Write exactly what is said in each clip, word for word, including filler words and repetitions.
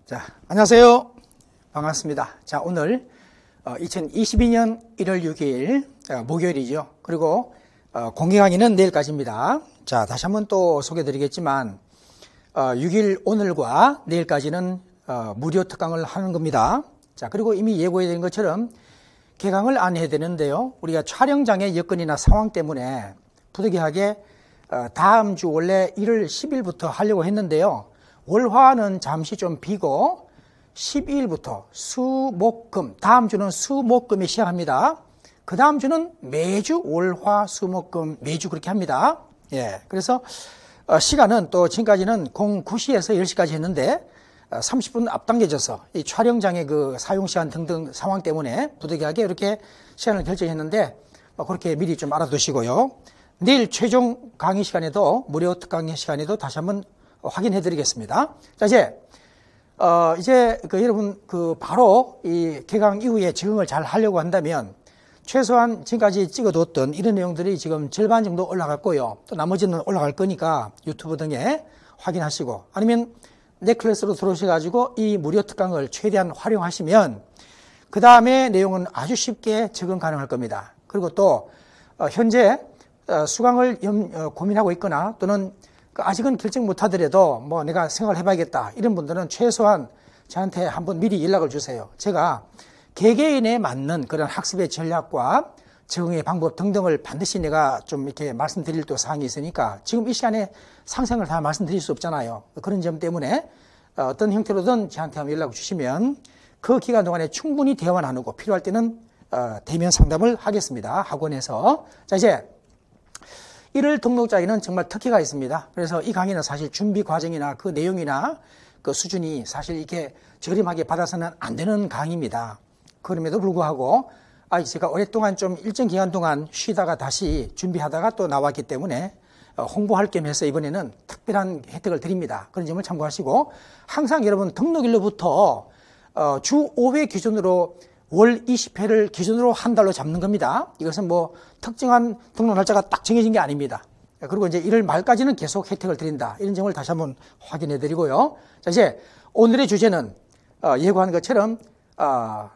자, 안녕하세요. 반갑습니다. 자, 오늘 어, 이천이십이 년 일월 육일 어, 목요일이죠. 그리고 어, 공개 강의는 내일까지입니다. 자, 다시 한번 또 소개해드리겠지만 어, 육 일 오늘과 내일까지는 어, 무료 특강을 하는 겁니다. 자, 그리고 이미 예고해드린 것처럼 개강을 안 해야 되는데요. 우리가 촬영장의 여건이나 상황 때문에 부득이하게 어, 다음 주 원래 일월 십일부터 하려고 했는데요. 월화는 잠시 좀 비고 십이일부터 수, 목, 금, 다음 주는 수, 목, 금이 시작합니다. 그 다음 주는 매주 월화, 수, 목, 금 매주 그렇게 합니다. 예, 그래서 어, 시간은 또 지금까지는 공 구 시에서 열 시까지 했는데 어, 삼십 분 앞당겨져서 이 촬영장의 그 사용 시간 등등 상황 때문에 부득이하게 이렇게 시간을 결정했는데 어, 그렇게 미리 좀 알아두시고요. 내일 최종 강의 시간에도 무료 특강 시간에도 다시 한번 확인해 드리겠습니다. 자, 이제, 어, 이제, 그, 여러분, 그, 바로 이 개강 이후에 적응을 잘 하려고 한다면, 최소한 지금까지 찍어뒀던 이런 내용들이 지금 절반 정도 올라갔고요. 또 나머지는 올라갈 거니까 유튜브 등에 확인하시고, 아니면 넷클래스로 들어오셔가지고 이 무료 특강을 최대한 활용하시면, 그 다음에 내용은 아주 쉽게 적응 가능할 겁니다. 그리고 또, 어, 현재, 어, 수강을 염, 어, 고민하고 있거나 또는 아직은 결정 못하더라도 뭐 내가 생각을 해봐야겠다 이런 분들은 최소한 저한테 한번 미리 연락을 주세요. 제가 개개인에 맞는 그런 학습의 전략과 적응의 방법 등등을 반드시 내가 좀 이렇게 말씀드릴 또 사항이 있으니까 지금 이 시간에 상상을 다 말씀드릴 수 없잖아요. 그런 점 때문에 어떤 형태로든 저한테 한번 연락을 주시면 그 기간 동안에 충분히 대화 나누고 필요할 때는 대면 상담을 하겠습니다. 학원에서. 자, 이제 일월 등록자에는 정말 특혜가 있습니다. 그래서 이 강의는 사실 준비 과정이나 그 내용이나 그 수준이 사실 이렇게 저렴하게 받아서는 안 되는 강의입니다. 그럼에도 불구하고 아, 제가 오랫동안 좀 일정 기간 동안 쉬다가 다시 준비하다가 또 나왔기 때문에 홍보할 겸 해서 이번에는 특별한 혜택을 드립니다. 그런 점을 참고하시고 항상 여러분 등록일로부터 주 오 회 기준으로 월 이십 회를 기준으로 한 달로 잡는 겁니다. 이것은 뭐 특정한 등록 날짜가 딱 정해진 게 아닙니다. 그리고 이제 일월 말까지는 계속 혜택을 드린다. 이런 점을 다시 한번 확인해 드리고요. 자, 이제 오늘의 주제는 어, 예고한 것처럼 어,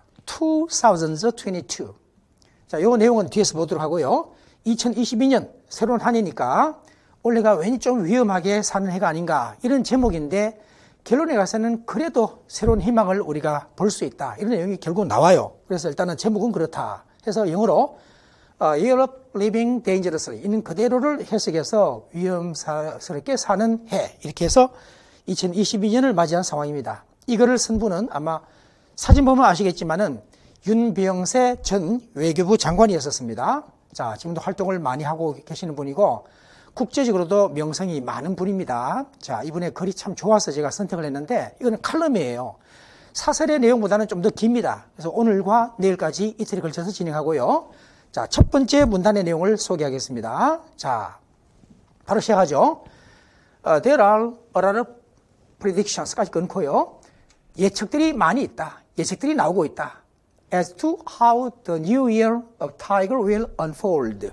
이천이십이. 자, 요 내용은 뒤에서 보도록 하고요. 이천이십이 년 새로운 한 해니까 올해가 왠지 좀 위험하게 사는 해가 아닌가 이런 제목인데 결론에 가서는 그래도 새로운 희망을 우리가 볼 수 있다. 이런 내용이 결국 나와요. 그래서 일단은 제목은 그렇다. 해서 영어로 uh, Year of Living Dangerously 있는 그대로를 해석해서 위험스럽게 사는 해. 이렇게 해서 이천이십이 년을 맞이한 상황입니다. 이거를 쓴 분은 아마 사진 보면 아시겠지만은 윤병세 전 외교부 장관이었었습니다. 자, 지금도 활동을 많이 하고 계시는 분이고 국제적으로도 명성이 많은 분입니다. 자, 이분의 글이 참 좋아서 제가 선택을 했는데 이거는 칼럼이에요. 사설의 내용보다는 좀 더 깁니다. 그래서 오늘과 내일까지 이틀에 걸쳐서 진행하고요. 자, 첫 번째 문단의 내용을 소개하겠습니다. 자, 바로 시작하죠. Uh, there are a lot of predictions까지 끊고요. 예측들이 많이 있다. 예측들이 나오고 있다. As to how the new year of tiger will unfold.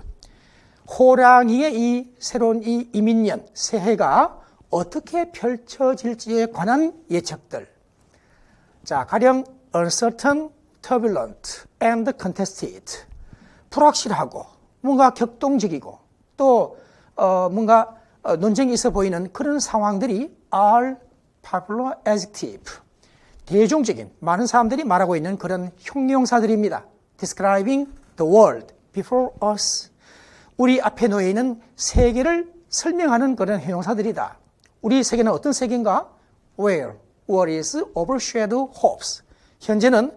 호랑이의 이 새로운 이 이민년, 새해가 어떻게 펼쳐질지에 관한 예측들. 자, 가령 uncertain, turbulent, and contested. 불확실하고, 뭔가 격동적이고, 또, 어, 뭔가 어, 논쟁이 있어 보이는 그런 상황들이 are popular adjective. 대중적인, 많은 사람들이 말하고 있는 그런 형용사들입니다. describing the world before us. 우리 앞에 놓여 있는 세계를 설명하는 그런 형용사들이다. 우리 세계는 어떤 세계인가? Where worries overshadow hopes. 현재는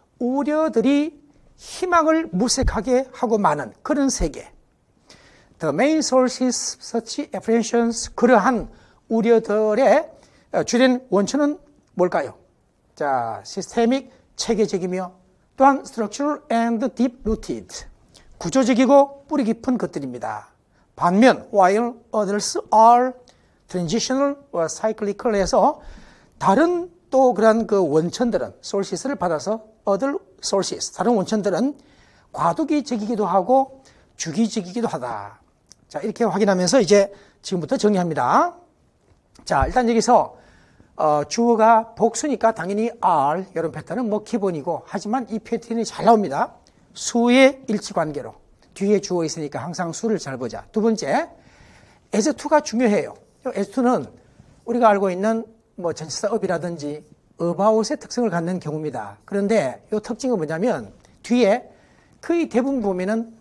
우려들이 희망을 무색하게 하고 마는 그런 세계. The main sources such apprehensions. 그러한 우려들의 주된 원천은 뭘까요? 자, systemic, 체계적이며 또한 structural and deep-rooted. 구조적이고 뿌리 깊은 것들입니다. 반면 while others are transitional or cyclical 해서 다른 또 그런 그 원천들은 sources를 받아서 other sources, 다른 원천들은 과도기적이기도 하고 주기적이기도 하다. 자, 이렇게 확인하면서 이제 지금부터 정리합니다. 자, 일단 여기서 어, 주어가 복수니까 당연히 are 이런 패턴은 뭐 기본이고, 하지만 이 패턴이 잘 나옵니다. 수의 일치관계로. 뒤에 주어 있으니까 항상 수를 잘 보자. 두 번째, as to가 중요해요. as to는 우리가 알고 있는 뭐 전치사 up이라든지 about의 특성을 갖는 경우입니다. 그런데 이 특징은 뭐냐면 뒤에 거의 대부분 보면은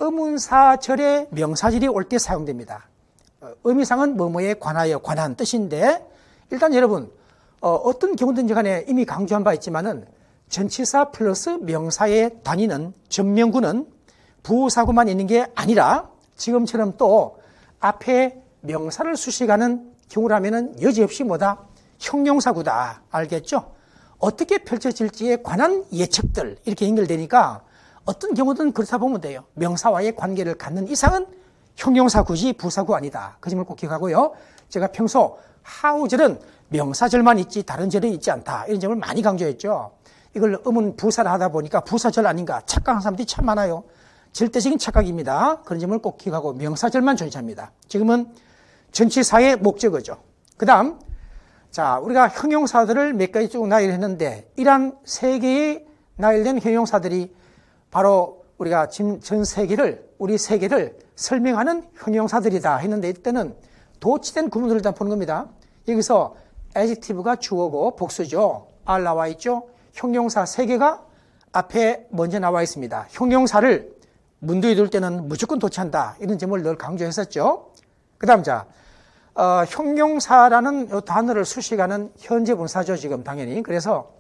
의문사절의 명사절이 올 때 사용됩니다. 의미상은 뭐뭐에 관하여 관한 뜻인데, 일단 여러분 어, 어떤 경우든지 간에 이미 강조한 바 있지만은 전치사 플러스 명사의 단위는 전명구는 부사구만 있는 게 아니라 지금처럼 또 앞에 명사를 수식하는 경우라면은 여지없이 뭐다? 형용사구다. 알겠죠? 어떻게 펼쳐질지에 관한 예측들 이렇게 연결되니까 어떤 경우든 그렇다 보면 돼요. 명사와의 관계를 갖는 이상은 형용사구지 부사구 아니다. 그 점을 꼭 기억하고요. 제가 평소 하우절은 명사절만 있지 다른 절은 있지 않다. 이런 점을 많이 강조했죠. 이걸 의문 부사를 하다 보니까 부사절 아닌가 착각하는 사람들이 참 많아요. 절대적인 착각입니다. 그런 점을 꼭 기억하고 명사절만 존재합니다. 지금은 전치사의 목적어죠. 그 다음 자 우리가 형용사들을 몇 가지 쭉 나열했는데 이러한 세 개의 나열된 형용사들이 바로 우리가 지금 전 세계를 우리 세계를 설명하는 형용사들이다 했는데 이때는 도치된 구문들을 일단 보는 겁니다. 여기서 adjective가 주어고 복수죠. are 나와 있죠. 형용사 세 개가 앞에 먼저 나와 있습니다. 형용사를 문두에 둘 때는 무조건 도치한다. 이런 점을 늘 강조했었죠. 그 다음 자 어, 형용사라는 이 단어를 수식하는 현재 분사죠. 지금 당연히. 그래서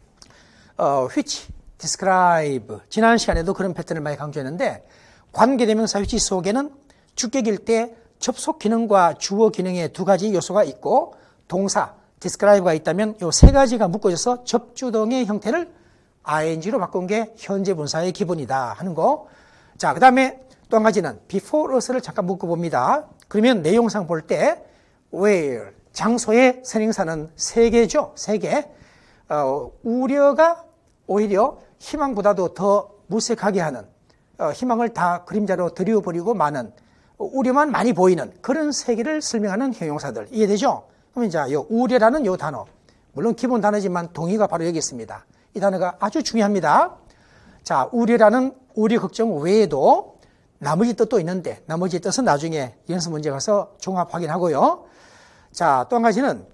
어, which, describe 지난 시간에도 그런 패턴을 많이 강조했는데 관계대명사 which 속에는 주격일 때 접속 기능과 주어 기능의 두 가지 요소가 있고 동사 describe가 있다면 이 세 가지가 묶어져서 접주동의 형태를 ing로 바꾼 게 현재 분사의 기본이다 하는 거. 자, 그 다음에 또 한 가지는 before us를 잠깐 묶어봅니다. 그러면 내용상 볼 때 where 장소의 선행사는 세 개죠. 세 개. 어, 우려가 오히려 희망보다도 더 무색하게 하는 어, 희망을 다 그림자로 들여버리고 마는 우려만 많이 보이는 그런 세계를 설명하는 형용사들 이해되죠? 그러면 이제 요 우려라는 요 단어 물론 기본 단어지만 동의가 바로 여기 있습니다. 이 단어가 아주 중요합니다. 자, 우려라는 우려 걱정 외에도 나머지 뜻도 있는데 나머지 뜻은 나중에 연습 문제 가서 종합 확인하고요. 자, 또 한 가지는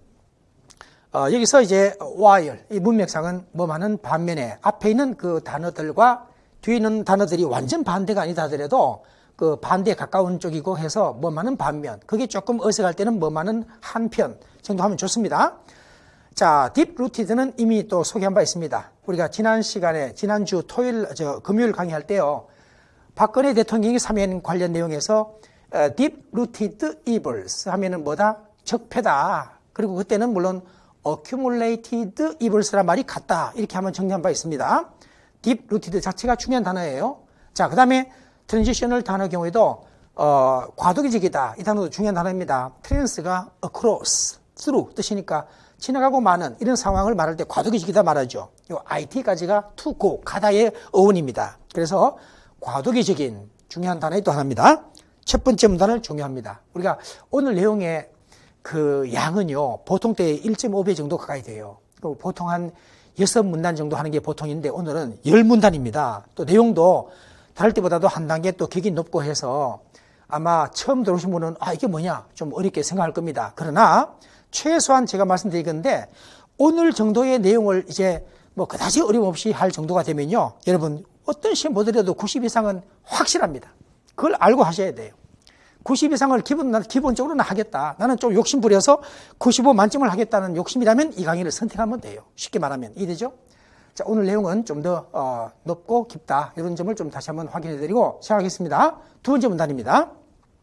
어, 여기서 이제 while 이 문맥상은 뭐하는 반면에 앞에 있는 그 단어들과 뒤에 있는 단어들이 완전 반대가 아니다 하더라도 그 반대에 가까운 쪽이고 해서 뭐하는 반면 그게 조금 어색할 때는 뭐하는 한편 정도 하면 좋습니다. 자, deep rooted는 이미 또 소개한 바 있습니다. 우리가 지난 시간에 지난주 토요일 저 금요일 강의할 때요. 박근혜 대통령이 사면 관련 내용에서 deep rooted evils 하면은 뭐다? 적폐다. 그리고 그때는 물론 accumulated evils란 말이 같다. 이렇게 한번 정리한 바 있습니다. deep rooted 자체가 중요한 단어예요. 자, 그 다음에 transitional 단어 경우에도 어, 과도기적이다. 이 단어도 중요한 단어입니다. trans가 across, through 뜻이니까 지나가고 마는 이런 상황을 말할 때 과도기적이다 말하죠. 이 it까지가 to go, 가다의 어원입니다. 그래서 과도기적인 중요한 단어의 또 하나입니다. 첫 번째 문단을 중요합니다. 우리가 오늘 내용의 그 양은요, 보통 때 일 점 오 배 정도 가까이 돼요. 보통 한 여섯 문단 정도 하는 게 보통인데 오늘은 열 문단입니다. 또 내용도 다를 때보다도 한 단계 또 격이 높고 해서 아마 처음 들어오신 분은 아, 이게 뭐냐? 좀 어렵게 생각할 겁니다. 그러나 최소한 제가 말씀드릴 건데 오늘 정도의 내용을 이제 뭐 그다지 어려움 없이 할 정도가 되면요. 여러분 어떤 시험 보더라도 구십 이상은 확실합니다. 그걸 알고 하셔야 돼요. 구십 이상을 기본, 기본적으로는 하겠다. 나는 좀 욕심 부려서 구십오 만점을 하겠다는 욕심이라면 이 강의를 선택하면 돼요. 쉽게 말하면. 이해되죠? 자, 오늘 내용은 좀 더 어, 높고 깊다. 이런 점을 좀 다시 한번 확인해 드리고 시작하겠습니다. 두 번째 문단입니다.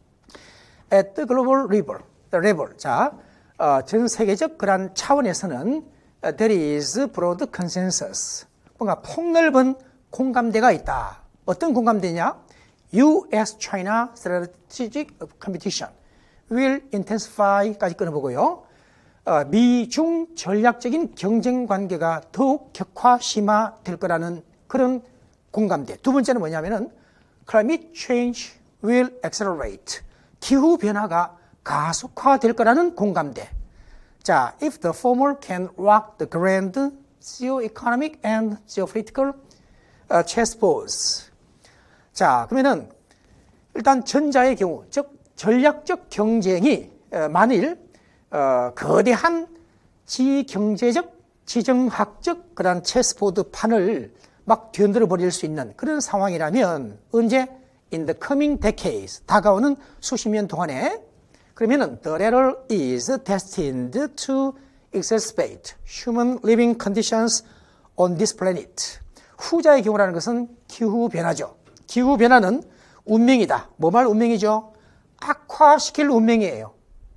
At the global level. level. 자, 어, 전 세계적 그런 차원에서는 there is broad consensus. 뭔가 폭넓은 공감대가 있다. 어떤 공감대냐? 유 에스 China strategic competition will intensify까지 끊어보고요. 어, 미중 전략적인 경쟁 관계가 더욱 격화 심화될 거라는 그런 공감대. 두 번째는 뭐냐면은 climate change will accelerate. 기후 변화가 가속화될 거라는 공감대. 자, if the former can rock the grand geo-economic and geopolitical uh, chessboards. 자, 그러면은 일단 전자의 경우, 즉 전략적 경쟁이 어, 만일 어, 거대한 지경제적, 지정학적 그런 체스보드 판을 막 뒤흔들어 버릴 수 있는 그런 상황이라면 언제? In the coming decades, 다가오는 수십 년 동안에 그러면은 the latter is destined to exacerbate human living conditions on this planet. 후자의 경우라는 것은 기후변화죠. 기후변화는 운명이다. 뭐 말 운명이죠? 악화시킬 운명이에요.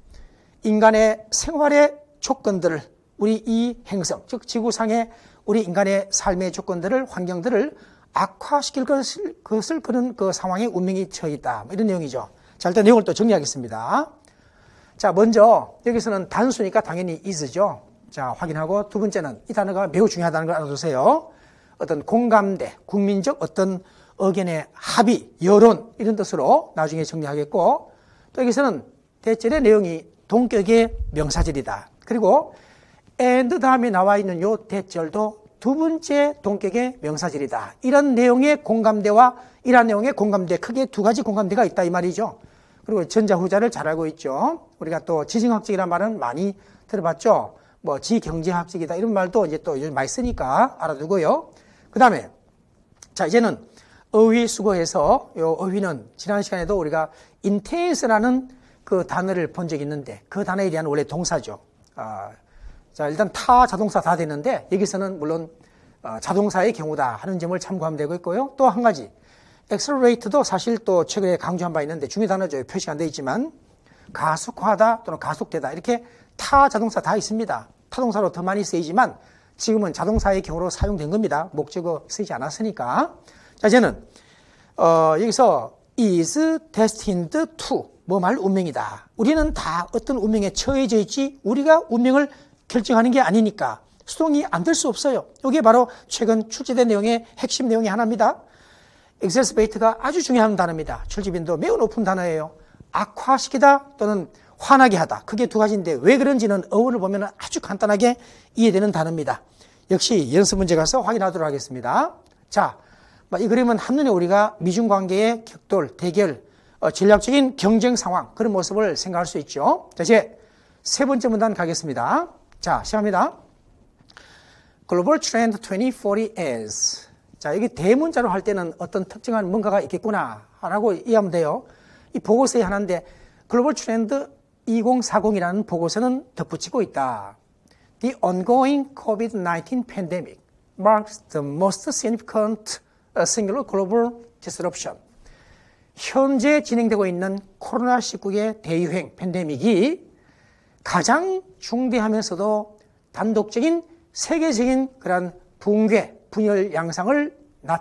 인간의 생활의 조건들을 우리 이 행성, 즉 지구상의 우리 인간의 삶의 조건들을, 환경들을 악화시킬 것을, 것을 그런 그 상황에 운명이 처해 있다. 이런 내용이죠. 자, 일단 내용을 또 정리하겠습니다. 자, 먼저 여기서는 단수니까 당연히 is죠. 자, 확인하고 두 번째는 이 단어가 매우 중요하다는 걸 알아두세요. 어떤 공감대, 국민적 어떤 의견의 합의, 여론 이런 뜻으로 나중에 정리하겠고 또 여기서는 대절의 내용이 동격의 명사절이다. 그리고 and 다음에 나와 있는 요 대절도 두 번째 동격의 명사절이다. 이런 내용의 공감대와 이런 내용의 공감대, 크게 두 가지 공감대가 있다 이 말이죠. 그리고 전자 후자를 잘 알고 있죠. 우리가 또 지정학적이라는 말은 많이 들어봤죠. 뭐 지경제학적이다 이런 말도 이제 또 요즘 많이 쓰니까 알아두고요. 그 다음에 자 이제는 어휘 수거해서 요 어휘는 지난 시간에도 우리가 intense라는 그 단어를 본 적이 있는데 그 단어에 대한 원래 동사죠. 아, 자 일단 타 자동사 다 되는데 여기서는 물론 어, 자동사의 경우다 하는 점을 참고하면 되고 있고요. 또 한 가지 accelerate도 사실 또 최근에 강조한 바 있는데 중요 단어죠. 표시가 안 되어 있지만 가속화하다 또는 가속되다 이렇게 타 자동사 다 있습니다. 타동사로 더 많이 쓰이지만 지금은 자동사의 경우로 사용된 겁니다. 목적어 쓰이지 않았으니까. 자 이제는 어, 여기서 is destined to 뭐 말 운명이다. 우리는 다 어떤 운명에 처해져 있지 우리가 운명을 결정하는 게 아니니까 수동이 안 될 수 없어요. 이게 바로 최근 출제된 내용의 핵심 내용이 하나입니다. exacerbate가 아주 중요한 단어입니다. 출제빈도 매우 높은 단어예요. 악화시키다 또는 화나게 하다. 그게 두 가지인데 왜 그런지는 어원을 보면 아주 간단하게 이해되는 단어입니다. 역시 연습 문제 가서 확인하도록 하겠습니다. 자, 이 그림은 한눈에 우리가 미중관계의 격돌, 대결, 어, 전략적인 경쟁 상황 그런 모습을 생각할 수 있죠. 자, 이제 세 번째 문단 가겠습니다. 자, 시작합니다. Global Trend twenty forty is. 자, 여기 대문자로 할 때는 어떤 특정한 뭔가가 있겠구나 라고 이해하면 돼요. 이 보고서의 하나인데 글로벌 트렌드 이천 사십이라는 보고서는 덧붙이고 있다. The ongoing 코비드 나인틴 pandemic marks the most significant singular global disruption. 현재 진행되고 있는 코로나 십구의 대유행 팬데믹이 가장 중대하면서도 단독적인 세계적인 그런 붕괴, 분열 양상을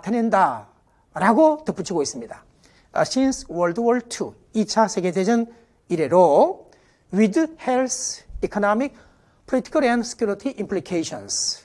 나타낸다라고 덧붙이고 있습니다. Since World War 투, 이 차 세계대전 이래로 with health, economic, political and security implications.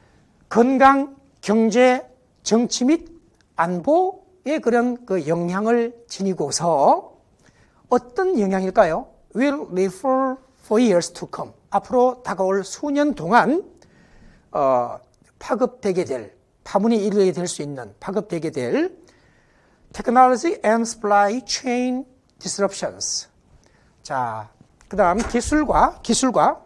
건강, 경제, 정치 및 안보의 그런 그 영향을 지니고서 어떤 영향일까요? Will live for, for years to come. 앞으로 다가올 수년 동안 어, 파급되게 될, 파문이 일어나게 될 수 있는 파급되게 될 technology and supply chain disruptions. 자, 그 다음 기술과, 기술과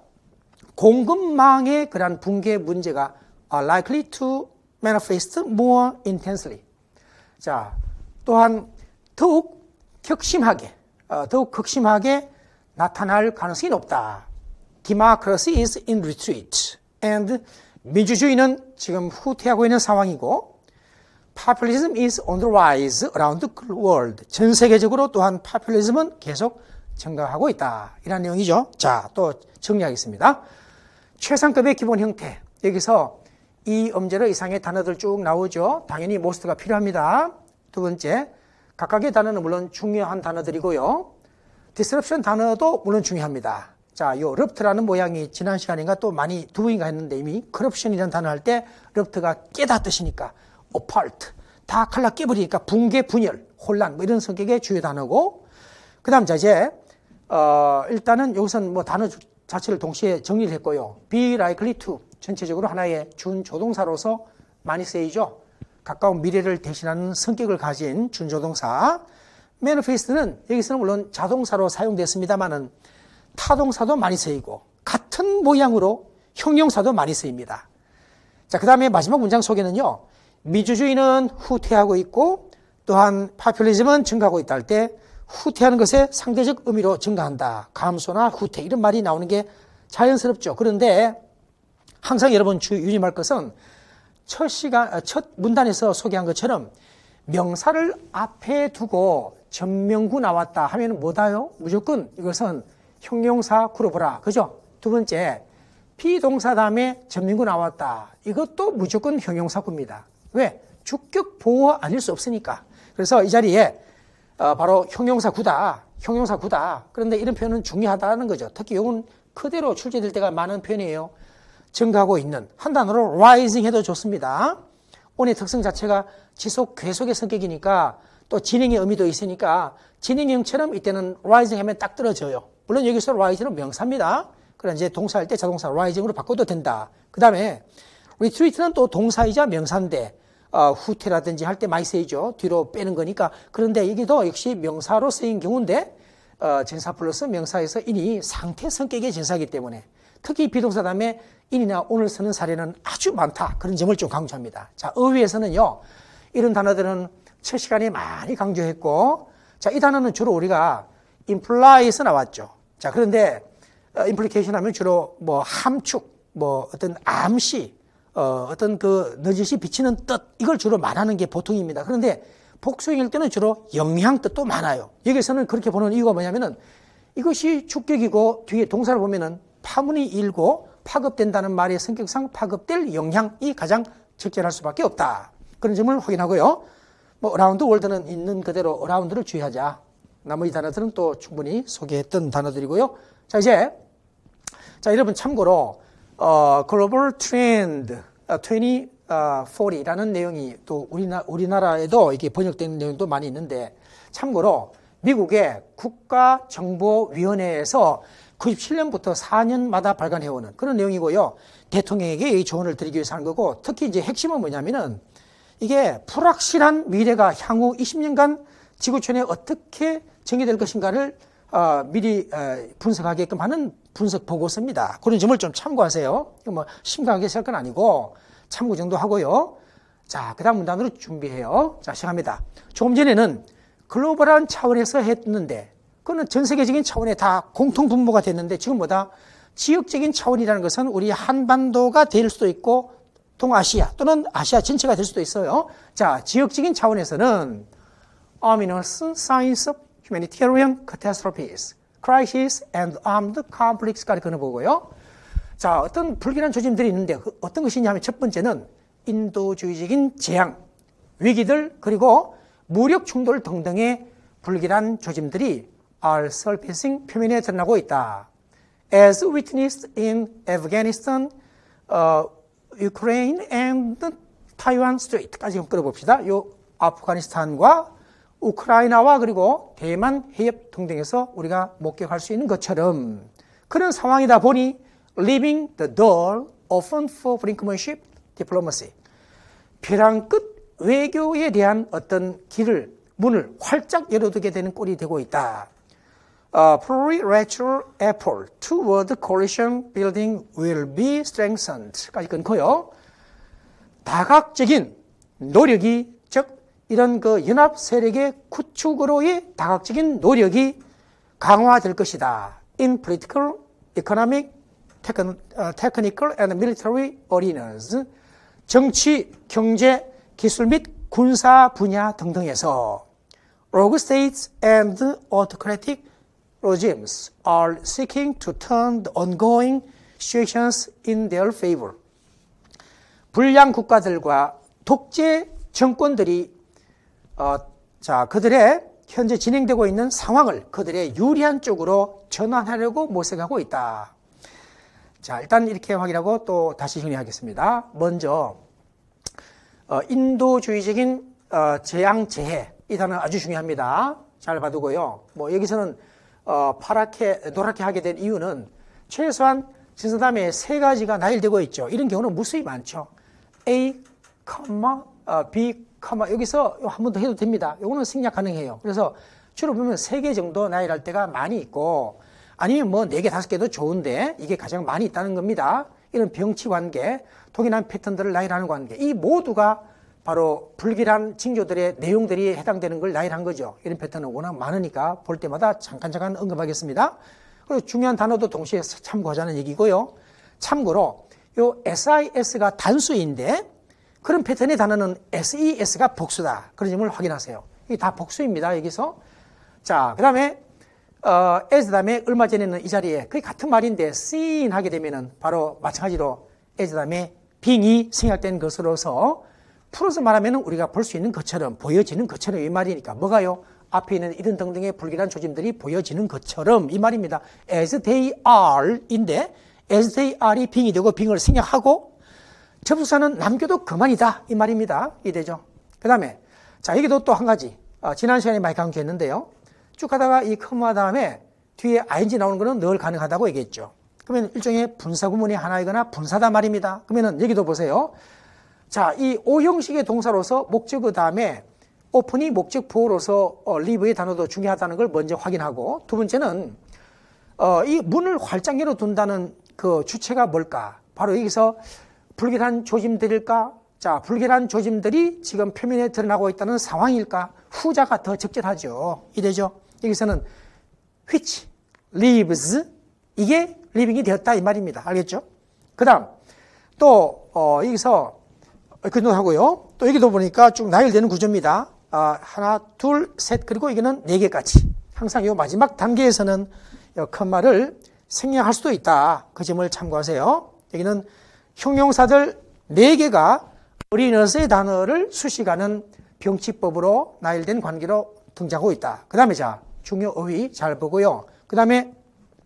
공급망의 그러한 붕괴 문제가 are likely to manifest more intensely. 자, 또한 더욱 격심하게, 어, 더욱 극심하게 나타날 가능성이 높다. Democracy is in retreat. And 민주주의는 지금 후퇴하고 있는 상황이고 Populism is on the rise around the world. 전 세계적으로 또한 파퓰리즘은 계속 증가하고 있다. 이런 내용이죠. 자, 또 정리하겠습니다. 최상급의 기본 형태. 여기서 이 음제로 이상의 단어들 쭉 나오죠. 당연히 모스트가 필요합니다. 두 번째, 각각의 단어는 물론 중요한 단어들이고요. disruption 단어도 물론 중요합니다. 자, 요 rupt라는 모양이 지난 시간인가 또 많이 두 번인가 했는데 이미 corruption이라는 단어 할 때 rupt가 깨다 뜻이니까 apart, 다 칼라 깨버리니까 붕괴, 분열, 혼란 뭐 이런 성격의 주요 단어고 그 다음 자 이제 어, 일단은 여기서는 뭐 단어 자체를 동시에 정리를 했고요. be likely to 전체적으로 하나의 준조동사로서 많이 쓰이죠. 가까운 미래를 대신하는 성격을 가진 준조동사. manifest는 여기서는 물론 자동사로 사용됐습니다만은 타동사도 많이 쓰이고 같은 모양으로 형용사도 많이 쓰입니다. 자, 그 다음에 마지막 문장 속에는요. 민주주의는 후퇴하고 있고 또한 파퓰리즘은 증가하고 있다 할 때 후퇴하는 것에 상대적 의미로 증가한다. 감소나 후퇴 이런 말이 나오는 게 자연스럽죠. 그런데 항상 여러분 유념할 것은 첫 시간, 첫 문단에서 소개한 것처럼 명사를 앞에 두고 전명구 나왔다 하면 뭐다요? 무조건 이것은 형용사 구로보라. 그죠? 두 번째, 비동사 다음에 전명구 나왔다. 이것도 무조건 형용사구입니다. 왜? 주격 보호 아닐 수 없으니까. 그래서 이 자리에 어, 바로 형용사구다. 형용사구다. 그런데 이런 표현은 중요하다는 거죠. 특히 이건 그대로 출제될 때가 많은 표현이에요. 증가하고 있는 한 단어로 rising 해도 좋습니다. on의 특성 자체가 지속 계속의 성격이니까 또 진행의 의미도 있으니까 진행형처럼 이때는 rising 하면 딱 떨어져요. 물론 여기서 rising은 명사입니다. 그러나 이제 동사할 때 자동사 rising으로 바꿔도 된다. 그 다음에 retreat는 또 동사이자 명사인데 어, 후퇴라든지 할 때 많이 쓰이죠. 뒤로 빼는 거니까. 그런데 여기도 역시 명사로 쓰인 경우인데 어, 전사 플러스 명사에서 인이 상태 성격의 전사이기 때문에 특히 비동사 다음에 인이나 on을 쓰는 사례는 아주 많다. 그런 점을 좀 강조합니다. 자, 어휘에서는요. 이런 단어들은 첫 시간에 많이 강조했고 자, 이 단어는 주로 우리가 impli에서 나왔죠. 자, 그런데 어, implication 하면 주로 뭐 함축, 뭐 어떤 암시, 어, 어떤 그 너짓이 비치는 뜻 이걸 주로 말하는 게 보통입니다. 그런데 복수형일 때는 주로 영향 뜻도 많아요. 여기서는 그렇게 보는 이유가 뭐냐면은 이것이 주격이고 뒤에 동사를 보면은 파문이 일고 파급된다는 말의 성격상 파급될 영향이 가장 적절할 수밖에 없다. 그런 점을 확인하고요. 뭐 어라운드 월드는 있는 그대로 어라운드를 주의하자. 나머지 단어들은 또 충분히 소개했던 단어들이고요. 자, 이제 자, 여러분 참고로 어, 글로벌 트렌드 이십 사십라는 내용이 또 우리나, 우리나라에도 이게 번역되는 내용도 많이 있는데 참고로 미국의 국가정보위원회에서 구십칠 년부터 사 년마다 발간해오는 그런 내용이고요. 대통령에게 이 조언을 드리기 위해서 하는 거고 특히 이제 핵심은 뭐냐면은 이게 불확실한 미래가 향후 이십 년간 지구촌에 어떻게 전개될 것인가를 어, 미리 어, 분석하게끔 하는 분석 보고서입니다. 그런 점을 좀 참고하세요. 뭐 심각하게 쓸 건 아니고 참고 정도 하고요. 자, 그 다음 문단으로 준비해요. 자, 시작합니다. 조금 전에는 글로벌한 차원에서 했는데 그거는 전 세계적인 차원에 다 공통 분모가 됐는데 지금 뭐다? 지역적인 차원이라는 것은 우리 한반도가 될 수도 있고 동아시아 또는 아시아 전체가 될 수도 있어요. 자, 지역적인 차원에서는 ominous signs of humanitarian catastrophes, crisis and armed conflicts까지 그려보고요. 자, 어떤 불길한 조짐들이 있는데 그 어떤 것이냐면 첫 번째는 인도주의적인 재앙, 위기들 그리고 무력 충돌 등등의 불길한 조짐들이 are surfacing 표면에 드러나고 있다. As witnessed in Afghanistan, uh, Ukraine and Taiwan Strait까지 한번 끌어봅시다. 요 아프가니스탄과 우크라이나와 그리고 대만 해협 등등에서 우리가 목격할 수 있는 것처럼 그런 상황이다 보니 leaving the door open for brinkmanship diplomacy. 벼랑 끝 외교에 대한 어떤 길을 문을 활짝 열어두게 되는 꼴이 되고 있다. Uh, Plurilateral effort toward coalition building will be strengthened. 까지 끊고요. 다각적인 노력이 즉 이런 그 연합 세력의 구축으로의 다각적인 노력이 강화될 것이다. In political, economic, technical and military arenas. 정치, 경제, 기술 및 군사 분야 등등에서 rogue states and autocratic regimes are seeking to turn the ongoing situations in their favor. 불량 국가들과 독재 정권들이 어, 자 그들의 현재 진행되고 있는 상황을 그들의 유리한 쪽으로 전환하려고 모색하고 있다. 자, 일단 이렇게 확인하고 또 다시 정리하겠습니다. 먼저 어, 인도주의적인 어, 재앙 재해 이 단어 아주 중요합니다. 잘 봐두고요. 뭐 여기서는 어, 파랗게 노랗게 하게 된 이유는 최소한 진사담에 세 가지가 나열되고 있죠. 이런 경우는 무수히 많죠. A, B, 여기서 한 번 더 해도 됩니다. 이거는 생략 가능해요. 그래서 주로 보면 세 개 정도 나열할 때가 많이 있고, 아니면 뭐 네 개, 다섯 개도 좋은데 이게 가장 많이 있다는 겁니다. 이런 병치 관계, 동일한 패턴들을 나열하는 관계, 이 모두가 바로 불길한 징조들의 내용들이 해당되는 걸 나열한 거죠. 이런 패턴은 워낙 많으니까 볼 때마다 잠깐 잠깐 언급하겠습니다. 그리고 중요한 단어도 동시에 참고하자는 얘기고요. 참고로 요 에스아이에스가 단수인데 그런 패턴의 단어는 에스이에스가 복수다. 그런 점을 확인하세요. 이게 다 복수입니다. 여기서. 자, 그 다음에 어, as 다음에 얼마 전에는 이 자리에 거의 같은 말인데 seen 하게 되면은 바로 마찬가지로 as 다음에 being이 생략된 것으로서 풀어서 말하면 우리가 볼 수 있는 것처럼, 보여지는 것처럼 이 말이니까 뭐가요? 앞에 있는 이런 등등의 불길한 조짐들이 보여지는 것처럼 이 말입니다. as they are 인데 as they are이 being이 되고 being을 생략하고 접속사는 남겨도 그만이다 이 말입니다. 이해되죠? 그 다음에 자 여기도 또 한 가지 어, 지난 시간에 많이 강조했는데요. 쭉 가다가 이 컴마 다음에 뒤에 아이엔지 나오는 거는 늘 가능하다고 얘기했죠. 그러면 일종의 분사구문의 하나이거나 분사다 말입니다. 그러면은 여기도 보세요. 자, 이 O 형식의 동사로서 목적어 다음에 오픈이 목적 보호로서 어, 리브의 단어도 중요하다는 걸 먼저 확인하고, 두 번째는 어, 이 문을 활짝 열어둔다는 그 주체가 뭘까? 바로 여기서 불길한 조짐들일까? 자, 불길한 조짐들이 지금 표면에 드러나고 있다는 상황일까? 후자가 더 적절하죠. 이래죠. 여기서는 which lives 이게 리빙이 되었다 이 말입니다. 알겠죠? 그 다음 또 어, 여기서 그 노하고요. 또 여기도 보니까 쭉 나열되는 구조입니다. 아, 하나, 둘, 셋, 그리고 이거는 네 개까지. 항상 이 마지막 단계에서는 이 컴마를 생략할 수도 있다. 그 점을 참고하세요. 여기는 형용사들 네 개가 어린어스의 단어를 수식하는 병치법으로 나열된 관계로 등장하고 있다. 그 다음에 자, 중요 어휘 잘 보고요. 그 다음에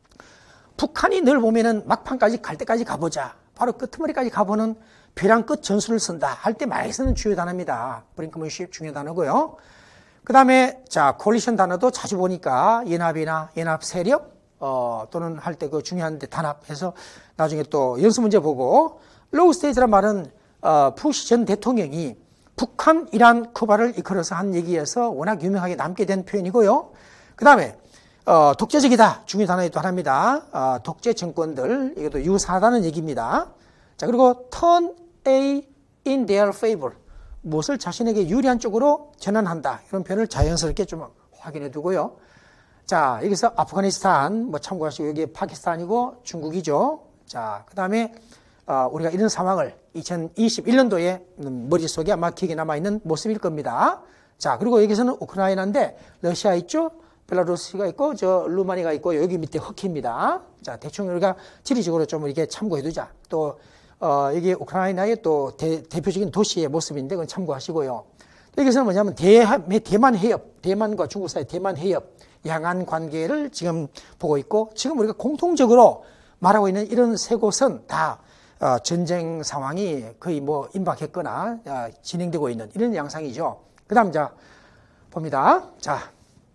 북한이 늘 보면은 막판까지 갈 때까지 가보자. 바로 끝머리까지 가보는 벼랑 끝 전술을 쓴다. 할 때 많이 쓰는 주요 단어입니다. 브링크먼십 중요 단어고요. 그 다음에 자, 콜리션 단어도 자주 보니까 연합이나 연합 세력, 어, 또는 할 때 그 중요한데 단합해서 나중에 또 연습 문제 보고, 로우 스테이트란 말은 어, 부시 전 대통령이 북한, 이란, 쿠바를 이끌어서 한 얘기에서 워낙 유명하게 남게 된 표현이고요. 그 다음에 어, 독재적이다. 중요 단어의 또 하나입니다. 어, 독재 정권들, 이것도 유사하다는 얘기입니다. 자, 그리고 turn A in their favor. 무엇을 자신에게 유리한 쪽으로 전환한다. 이런 표현을 자연스럽게 좀 확인해 두고요. 자, 여기서 아프가니스탄, 뭐 참고하시고, 여기 파키스탄이고 중국이죠. 자, 그 다음에, 어, 우리가 이런 상황을 이천이십일 년도에 머릿속에 아마 기억에 남아있는 모습일 겁니다. 자, 그리고 여기서는 우크라이나인데, 러시아 있죠? 벨라루스가 있고, 저 루마니아가 있고, 여기 밑에 터키입니다. 자, 대충 우리가 지리적으로 좀 이렇게 참고해 두자. 또, 어, 여기 우크라이나의 또 대, 대표적인 도시의 모습인데, 그건 참고하시고요. 여기서는 뭐냐면, 대, 대만 해협, 대만과 중국 사이 대만 해협, 양안 관계를 지금 보고 있고, 지금 우리가 공통적으로 말하고 있는 이런 세 곳은 다 어, 전쟁 상황이 거의 뭐 임박했거나 어, 진행되고 있는 이런 양상이죠. 그 다음 자 봅니다. 자,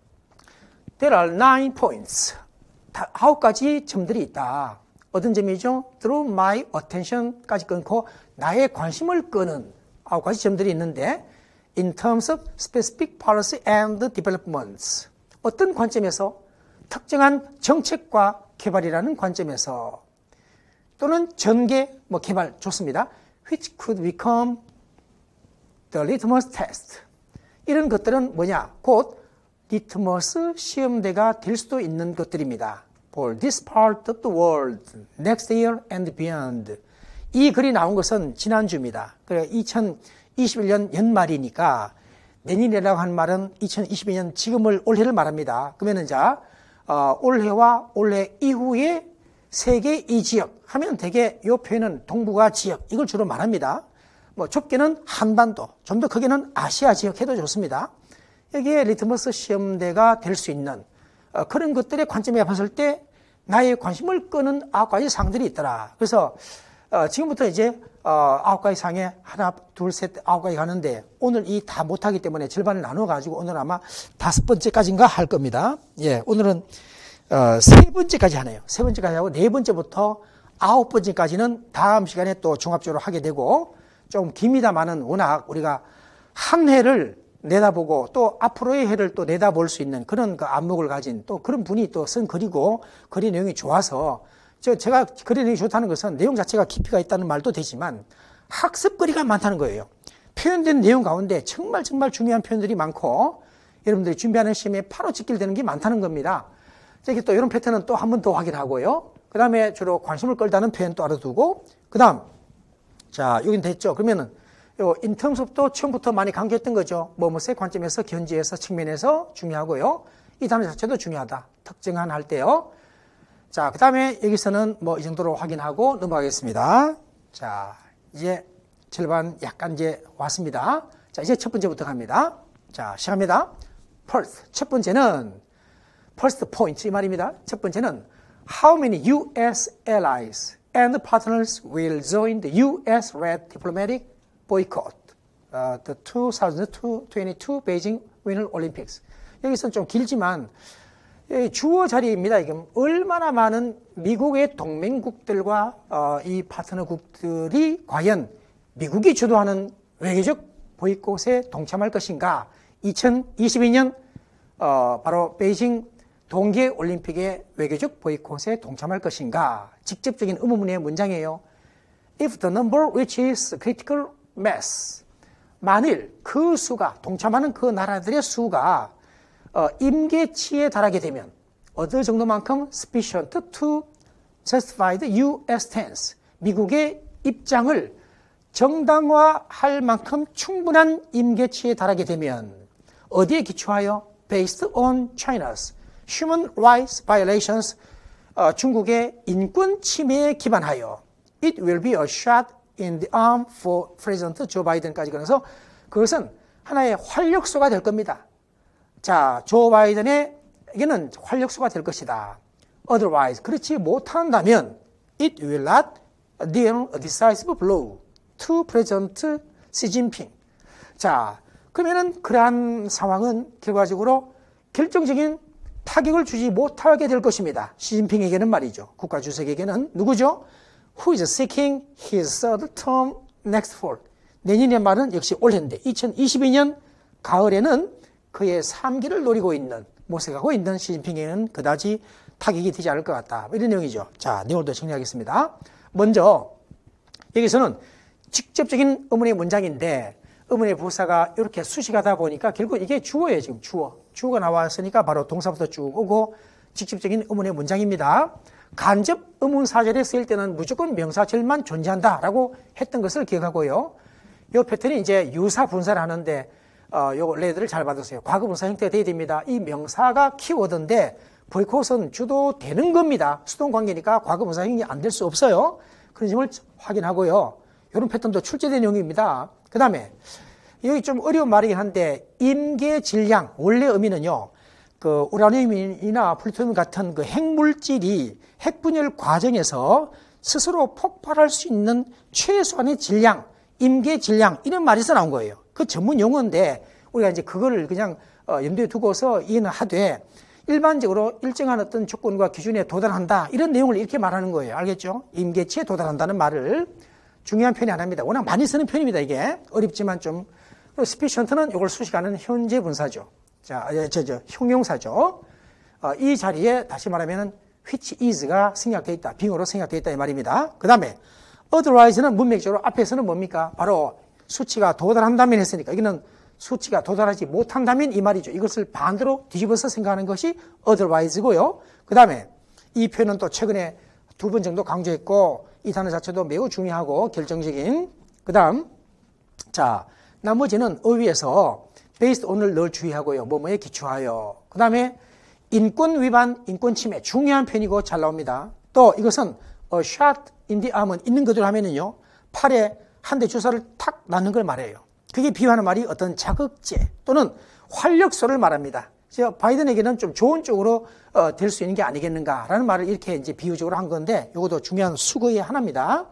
there are nine points. 다 아홉 가지 점들이 있다. 어떤 점이죠? Through my attention까지 끊고 나의 관심을 끄는 아홉 가지 점들이 있는데, in terms of specific policy and developments. 어떤 관점에서? 특정한 정책과 개발이라는 관점에서, 또는 전개, 뭐 개발 좋습니다. which could become the litmus test. 이런 것들은 뭐냐? 곧 리트머스 시험대가 될 수도 있는 것들입니다. For this part of the world, next year and beyond. 이 글이 나온 것은 지난주입니다. 그래 이천이십일 년 연말이니까 내년이라고 한 말은 이천이십이 년 지금을 올해를 말합니다. 그러면은 자 어, 올해와 올해 이후에 세계 이 지역 하면 대개 이 표현은 동북아 지역 이걸 주로 말합니다. 뭐 좁게는 한반도, 좀 더 크게는 아시아 지역 해도 좋습니다. 여기에 리트머스 시험대가 될 수 있는 어, 그런 것들의 관점에 봤을 때 나의 관심을 끄는 아홉 가지 사항들이 있더라. 그래서 어, 지금부터 이제 어, 아홉 가지 사항에 하나, 둘, 셋, 아홉 가지 가는데 오늘 이 다 못하기 때문에 절반을 나눠가지고 오늘 아마 다섯 번째까지인가 할 겁니다. 예, 오늘은 어, 세 번째까지 하네요. 세 번째까지 하고 네 번째부터 아홉 번째까지는 다음 시간에 또 종합적으로 하게 되고 좀 깁니다만은 워낙 우리가 한 해를 내다보고 또 앞으로의 해를 또 내다볼 수 있는 그런 그 안목을 가진 또 그런 분이 또 쓴 글이고 글의 내용이 좋아서 저 제가 글의 내용이 좋다는 것은 내용 자체가 깊이가 있다는 말도 되지만 학습거리가 많다는 거예요. 표현된 내용 가운데 정말 정말 중요한 표현들이 많고 여러분들이 준비하는 시험에 바로 직결되는 게 많다는 겁니다. 이렇게 또 이런 패턴은 또 한 번 더 확인하고요. 그 다음에 주로 관심을 끌다는 표현 또 알아두고 그 다음 자 여긴 됐죠. 그러면은 요 인텀습도 처음부터 많이 강조했던 거죠. 뭐뭐의 관점에서 견지에서 측면에서 중요하고요. 이 단어 자체도 중요하다. 특정한 할 때요. 자, 그 다음에 여기서는 뭐 이 정도로 확인하고 넘어가겠습니다. 자, 이제 절반 약간 이제 왔습니다. 자, 이제 첫 번째부터 갑니다. 자, 시작합니다. First, 첫 번째는 first point 이 말입니다. 첫 번째는 How many U S allies and partners will join the U S-led diplomatic boycott uh, the twenty twenty-two Beijing Winter Olympics. 여기서는 좀 길지만 주어 자리입니다. 이게 얼마나 많은 미국의 동맹국들과 어, 이 파트너국들이 과연 미국이 주도하는 외교적 보이콧에 동참할 것인가? 이천이십이 년 어, 바로 베이징 동계올림픽의 외교적 보이콧에 동참할 것인가? 직접적인 의문문의 문장이에요. If the number reaches critical mass, 만일 그 수가 동참하는 그 나라들의 수가 어, 임계치에 달하게 되면 어느 정도만큼 sufficient to justify the U S stance, 미국의 입장을 정당화할 만큼 충분한 임계치에 달하게 되면 어디에 기초하여 based on China's human rights violations, 어, 중국의 인권 침해에 기반하여 it will be a shot in the arm for President Joe Biden까지 그래서 그것은 하나의 활력소가 될 겁니다. 자, 조 바이든에게는 활력소가 될 것이다. Otherwise, 그렇지 못한다면 it will not deal a decisive blow to President Xi Jinping. 자, 그러면은 그러한 상황은 결과적으로 결정적인 타격을 주지 못하게 될 것입니다. 시진핑에게는 말이죠. 국가 주석에게는 누구죠? Who is seeking his third term next fall. 내년의 말은 역시 올해인데 이천이십이 년 가을에는 그의 삼 기를 노리고 있는, 모색하고 있는 시진핑에게는 그다지 타격이 되지 않을 것 같다. 이런 내용이죠. 자, 내용을 더 정리하겠습니다. 먼저 여기서는 직접적인 의문의 문장인데 의문의 부사가 이렇게 수식하다 보니까 결국 이게 주어예요. 지금 주어. 주어가 나왔으니까 바로 동사부터 쭉 오고 직접적인 의문의 문장입니다. 간접 의문 사절에 쓰일 때는 무조건 명사절만 존재한다라고 했던 것을 기억하고요. 이 패턴이 이제 유사 분사를 하는데 어, 요 레이더를 잘 받으세요. 과거 분사 형태가 돼야 됩니다. 이 명사가 키워드인데 보이콧은 주도되는 겁니다. 수동 관계니까 과거 분사 형이 안 될 수 없어요. 그런 점을 확인하고요. 이런 패턴도 출제된 내용입니다. 그 다음에 여기 좀 어려운 말이긴 한데 임계 질량 원래 의미는요. 그 우라늄이나 플루토늄 같은 그 핵물질이 핵분열 과정에서 스스로 폭발할 수 있는 최소한의 질량, 임계 질량 이런 말에서 나온 거예요. 그 전문 용어인데 우리가 이제 그거를 그냥 염두에 두고서 이해는 하되 일반적으로 일정한 어떤 조건과 기준에 도달한다 이런 내용을 이렇게 말하는 거예요. 알겠죠? 임계치에 도달한다는 말을 중요한 표현이 하나입니다. 워낙 많이 쓰는 표현입니다. 이게 어렵지만 좀 sufficient는 이걸 수식하는 현재 분사죠. 자, 저, 저, 형용사죠. 어, 이 자리에 다시 말하면은 which is가 생략되어 있다. 빙어로 생략되어 있다 이 말입니다. 그 다음에 otherwise는 문맥적으로 앞에서는 뭡니까? 바로 수치가 도달한다면 했으니까 여기는 수치가 도달하지 못한다면 이 말이죠. 이것을 반대로 뒤집어서 생각하는 것이 otherwise고요. 그 다음에 이 표현은 또 최근에 두 번 정도 강조했고 이 단어 자체도 매우 중요하고 결정적인. 그 다음 자 나머지는 어휘에서 based on을 늘 주의하고요. 뭐뭐에 기초하여. 그 다음에 인권 위반, 인권 침해 중요한 표현이고 잘 나옵니다. 또 이것은 a shot in the arm은 있는 그대로 하면은요. 팔에 한 대 주사를 탁 놨는 걸 말해요. 그게 비유하는 말이 어떤 자극제 또는 활력소를 말합니다. 바이든에게는 좀 좋은 쪽으로 어, 될 수 있는 게 아니겠는가라는 말을 이렇게 이제 비유적으로 한 건데 이것도 중요한 수거의 하나입니다.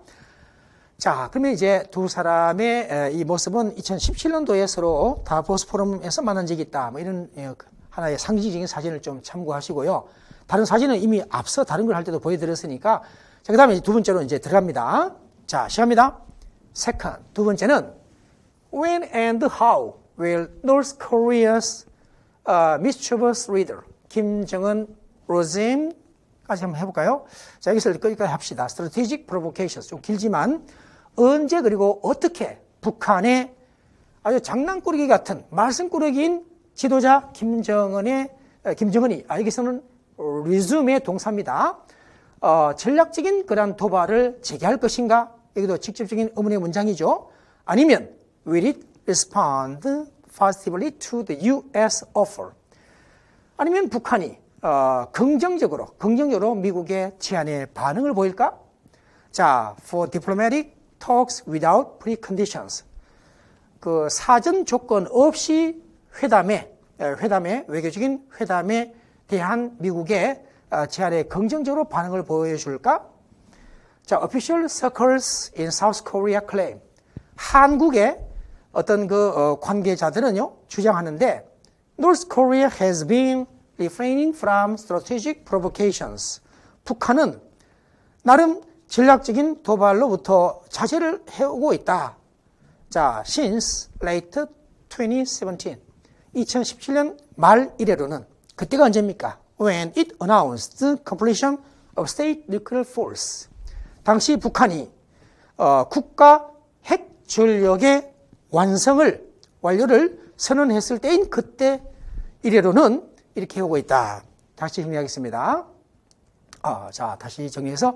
자, 그러면 이제 두 사람의 이 모습은 이천십칠 년도에 서로 다보스 포럼에서 만난 적이 있다. 뭐 이런 하나의 상징적인 사진을 좀 참고하시고요. 다른 사진은 이미 앞서 다른 걸 할 때도 보여드렸으니까. 자, 그 다음에 두 번째로 이제 들어갑니다. 자, 시작합니다. Second, 두 번째는 When and how will North Korea's uh, mischievous leader 김정은 regime 까지 한번 해볼까요? 자, 여기서 여기까지 합시다. Strategic provocations 좀 길지만 언제 그리고 어떻게 북한의 아주 장난꾸러기 같은 말썽꾸러기인 지도자 김정은의 김정은이 아, 여기서는 resume의 동사입니다. 어, 전략적인 그런 도발을 재개할 것인가? 여기도 직접적인 의문의 문장이죠. 아니면 will it respond positively to the U S offer? 아니면 북한이 어, 긍정적으로 긍정적으로 미국의 제안에 반응을 보일까? 자, for diplomatic talks without preconditions. 그 사전 조건 없이 회담에 회담에 외교적인 회담에 대한 미국의 제안에 긍정적으로 반응을 보여줄까? 자, official circles in South Korea claim. 한국의 어떤 그 관계자들은요 주장하는데 North Korea has been refraining from strategic provocations. 북한은 나름 전략적인 도발로부터 자제를 해오고 있다. 자, since late twenty seventeen. 이천십칠 년 말 이래로는 그때가 언제입니까? When it announced completion of state nuclear force. 당시 북한이 어, 국가 핵 전력의 완성을 완료를 선언했을 때인 그때 이래로는 이렇게 오고 있다. 다시 정리하겠습니다. 아, 자, 다시 정리해서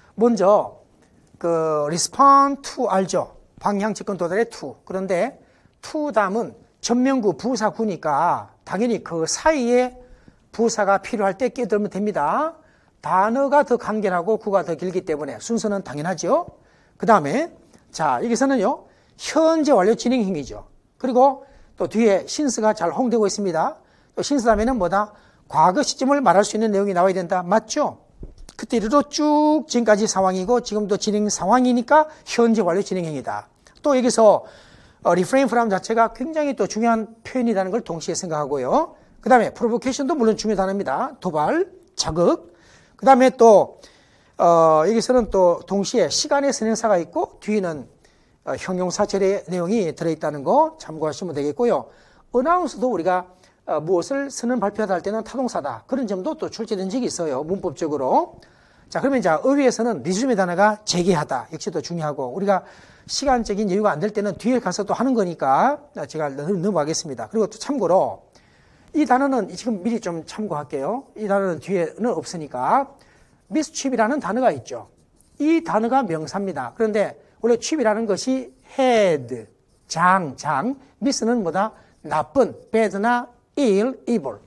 먼저 그 respond to 알죠? 방향 집권 도달의 to. 그런데 to 다음은 전면구 부사구니까 당연히 그 사이에 부사가 필요할 때 끼어들면 됩니다. 단어가 더 간결하고 구가 더 길기 때문에 순서는 당연하죠. 그 다음에 자, 여기서는요 현재 완료 진행 행위죠. 그리고 또 뒤에 신스가 잘 홍되고 있습니다. 또 신스 다음에는 뭐다? 과거 시점을 말할 수 있는 내용이 나와야 된다. 맞죠? 그때 이르로 쭉 지금까지 상황이고 지금도 진행 상황이니까 현재 완료 진행 행위다. 또 여기서 어, refrain from 자체가 굉장히 또 중요한 표현이라는 걸 동시에 생각하고요. 그 다음에 provocation도 물론 중요한 단어입니다. 도발, 자극. 그 다음에 또 어, 여기서는 또 동시에 시간의 선행사가 있고 뒤에는 어, 형용사절의 내용이 들어있다는 거 참고하시면 되겠고요. 어나운스도 우리가 어, 무엇을 선언 발표하다 할 때는 타동사다. 그런 점도 또 출제된 적이 있어요. 문법적으로. 자, 그러면 자, 의외에서는 리즘의 단어가 재개하다. 역시 또 중요하고 우리가 시간적인 여유가 안 될 때는 뒤에 가서 또 하는 거니까 제가 넘어가겠습니다. 그리고 또 참고로 이 단어는 지금 미리 좀 참고할게요. 이 단어는 뒤에는 없으니까 mischief이라는 단어가 있죠. 이 단어가 명사입니다. 그런데 원래 chief이라는 것이 head, 장, 장. miss는 뭐다? 나쁜, bad나 ill, evil.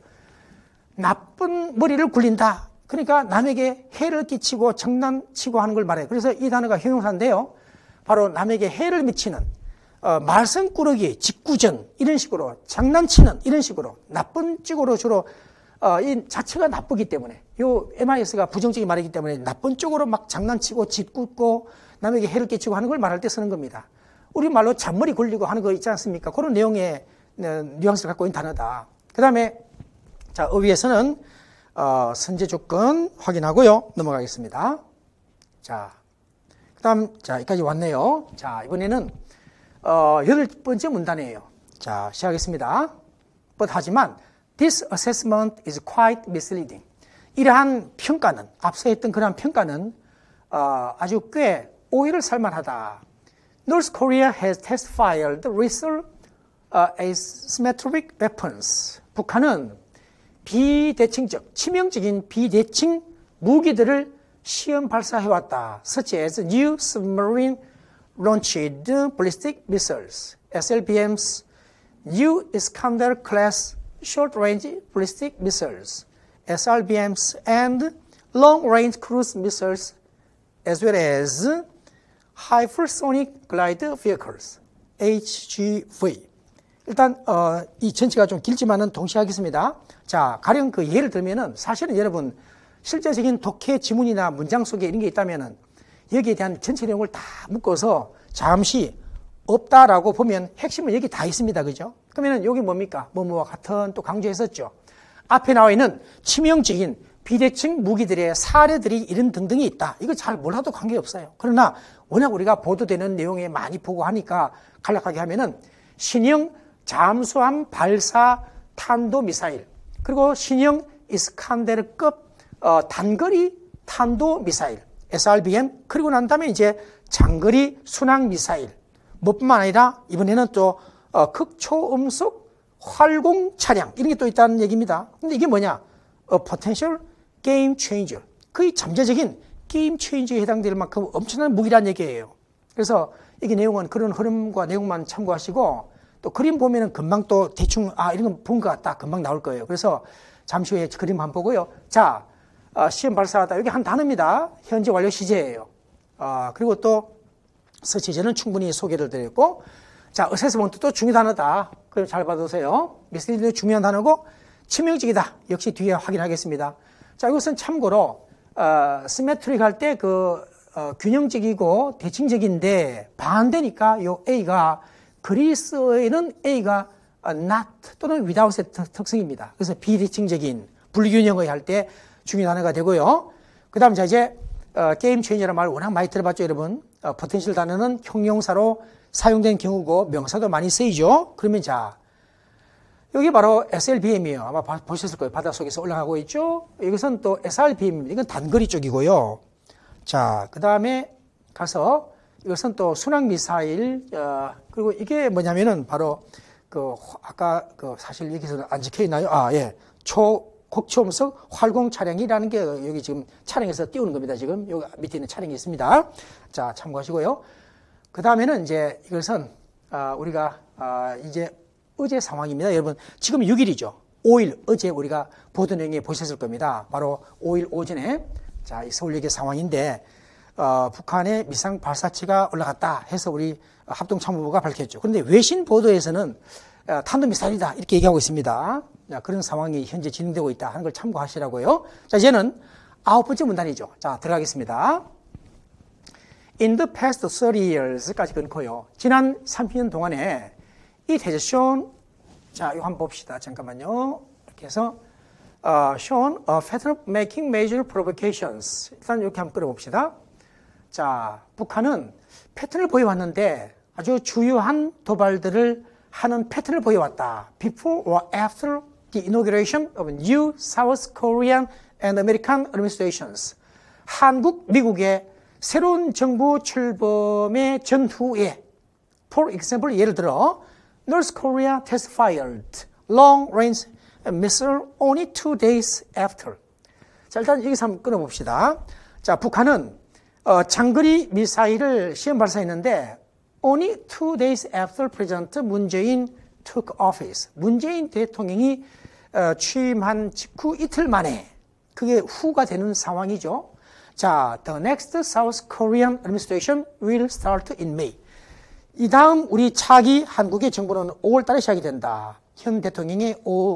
나쁜 머리를 굴린다. 그러니까 남에게 해를 끼치고 장난치고 하는 걸 말해요. 그래서 이 단어가 형용사인데요. 바로 남에게 해를 미치는 어, 말썽꾸러기, 직구전 이런 식으로 장난치는 이런 식으로 나쁜 쪽으로 주로 어, 이 자체가 나쁘기 때문에 요 엠아이에스가 부정적인 말이기 때문에 나쁜 쪽으로 막 장난치고 짓궂고 남에게 해를 끼치고 하는 걸 말할 때 쓰는 겁니다. 우리말로 잔머리 굴리고 하는 거 있지 않습니까? 그런 내용의 뉘앙스를 갖고 있는 단어다. 그 다음에 자, 의위에서는 어, 선제 조건 확인하고요. 넘어가겠습니다. 자, 그 다음, 자, 여기까지 왔네요. 자, 이번에는, 어, 여덟 번째 문단이에요. 자, 시작하겠습니다. But 하지만, this assessment is quite misleading. 이러한 평가는, 앞서 했던 그러한 평가는, 어, 아주 꽤 오해를 살만하다. North Korea has test fired lethal uh, asymmetric weapons. 북한은 비대칭적, 치명적인 비대칭 무기들을 시험 발사해왔다. Such as new submarine launched ballistic missiles, 에스 엘 비 엠's, new Iskander class short-range ballistic missiles, 에스 알 비 엠's, and long-range cruise missiles, as well as hypersonic glide vehicles, 에이치 지 브이. 일단 어, 이 전체가 좀 길지만은 동시에 하겠습니다. 자, 가령 그 예를 들면은 사실은 여러분 실제적인 독해 지문이나 문장 속에 이런 게 있다면은 여기에 대한 전체 내용을 다 묶어서 잠시 없다라고 보면 핵심은 여기 다 있습니다. 그죠? 그러면은 여기 뭡니까? 뭐뭐와 같은 또 강조했었죠. 앞에 나와 있는 치명적인 비대칭 무기들의 사례들이 이런 등등이 있다. 이거 잘 몰라도 관계없어요. 그러나 워낙 우리가 보도되는 내용에 많이 보고 하니까 간략하게 하면은 신형 잠수함 발사 탄도미사일, 그리고 신형 이스칸데르급 어, 단거리 탄도미사일 에스알비엠, 그리고 난 다음에 이제 장거리 순항미사일, 뭐뿐만 아니라 이번에는 또 어, 극초음속 활공 차량, 이런 게 또 있다는 얘기입니다. 근데 이게 뭐냐? A potential game changer. 거의 잠재적인 게임 체인저에 해당될 만큼 엄청난 무기란 얘기예요. 그래서 이게 내용은 그런 흐름과 내용만 참고하시고, 또 그림 보면은 금방 또 대충 아 이런 건 본 것 같다 금방 나올 거예요. 그래서 잠시 후에 그림 한번 보고요. 자, 어, 시험 발사하다, 여기 한 단어입니다. 현재 완료 시제예요. 어, 그리고 또 서치제는 충분히 소개를 드렸고, 자, 어세스먼트도 중요 단어다. 그걸 잘 받으세요. 미스리드도 중요한 단어고, 치명적이다. 역시 뒤에 확인하겠습니다. 자, 이것은 참고로 어, 시메트릭 할 때 그 어, 균형적이고 대칭적인데 반대니까 요 A가 그리스어에는 A가 not 또는 without의 특성입니다. 그래서 비대칭적인 불균형의 할 때 중요한 단어가 되고요. 그 다음 자 이제 어, 게임 체인저라는 말 워낙 많이 들어봤죠, 여러분. 어, 포텐셜 단어는 형용사로 사용된 경우고 명사도 많이 쓰이죠. 그러면 자 여기 바로 에스엘비엠이에요. 아마 보셨을 거예요. 바닷속에서 올라가고 있죠. 이것은 또 에스알비엠입니다. 이건 단거리 쪽이고요. 자, 그 다음에 가서 이것은 또 순항미사일, 어, 그리고 이게 뭐냐면은 바로 그 아까 그 사실 여기서 안 적혀 있나요? 아, 예. 초 곡초음속 활공 차량이라는 게 여기 지금 차량에서 띄우는 겁니다. 지금 여기 밑에 있는 차량이 있습니다. 자, 참고하시고요. 그 다음에는 이제 이것은 아, 우리가 아, 이제 어제 상황입니다. 여러분, 지금 육 일이죠. 오 일, 어제 우리가 보도 내용에 보셨을 겁니다. 바로 오 일 오전에, 자, 이 서울역의 상황인데, 어, 북한의 미상 발사체가 올라갔다 해서 우리 합동참모부가 밝혔죠. 그런데 외신 보도에서는 어, 탄도미사일이다 이렇게 얘기하고 있습니다. 자, 그런 상황이 현재 진행되고 있다 하는 걸 참고하시라고요. 자, 이제는 아홉 번째 문단이죠. 자, 들어가겠습니다. In the past thirty years까지 끊고요. 지난 삼십 년 동안에 It has shown, 자, 이거 한번 봅시다. 잠깐만요. 이렇게 해서, uh, shown a pattern of making major provocations. 일단 이렇게 한번 끌어봅시다. 자, 북한은 패턴을 보여왔는데 아주 주요한 도발들을 하는 패턴을 보여왔다. Before or after the inauguration of new South Korean and American administrations. 한국, 미국의 새로운 정부 출범의 전후에, for example, 예를 들어, North Korea test fired long-range missile only two days after. 자, 일단 여기서 한번 끊어봅시다. 자, 북한은 어, 장거리 미사일을 시험 발사했는데 only two days after President Moon Jae-in took office. 문재인 대통령이 어, 취임한 직후 이틀 만에 그게 후가 되는 상황이죠. 자, the next South Korean administration will start in May. 이 다음 우리 차기 한국의 정부는 오월 달에 시작이 된다. 현 대통령의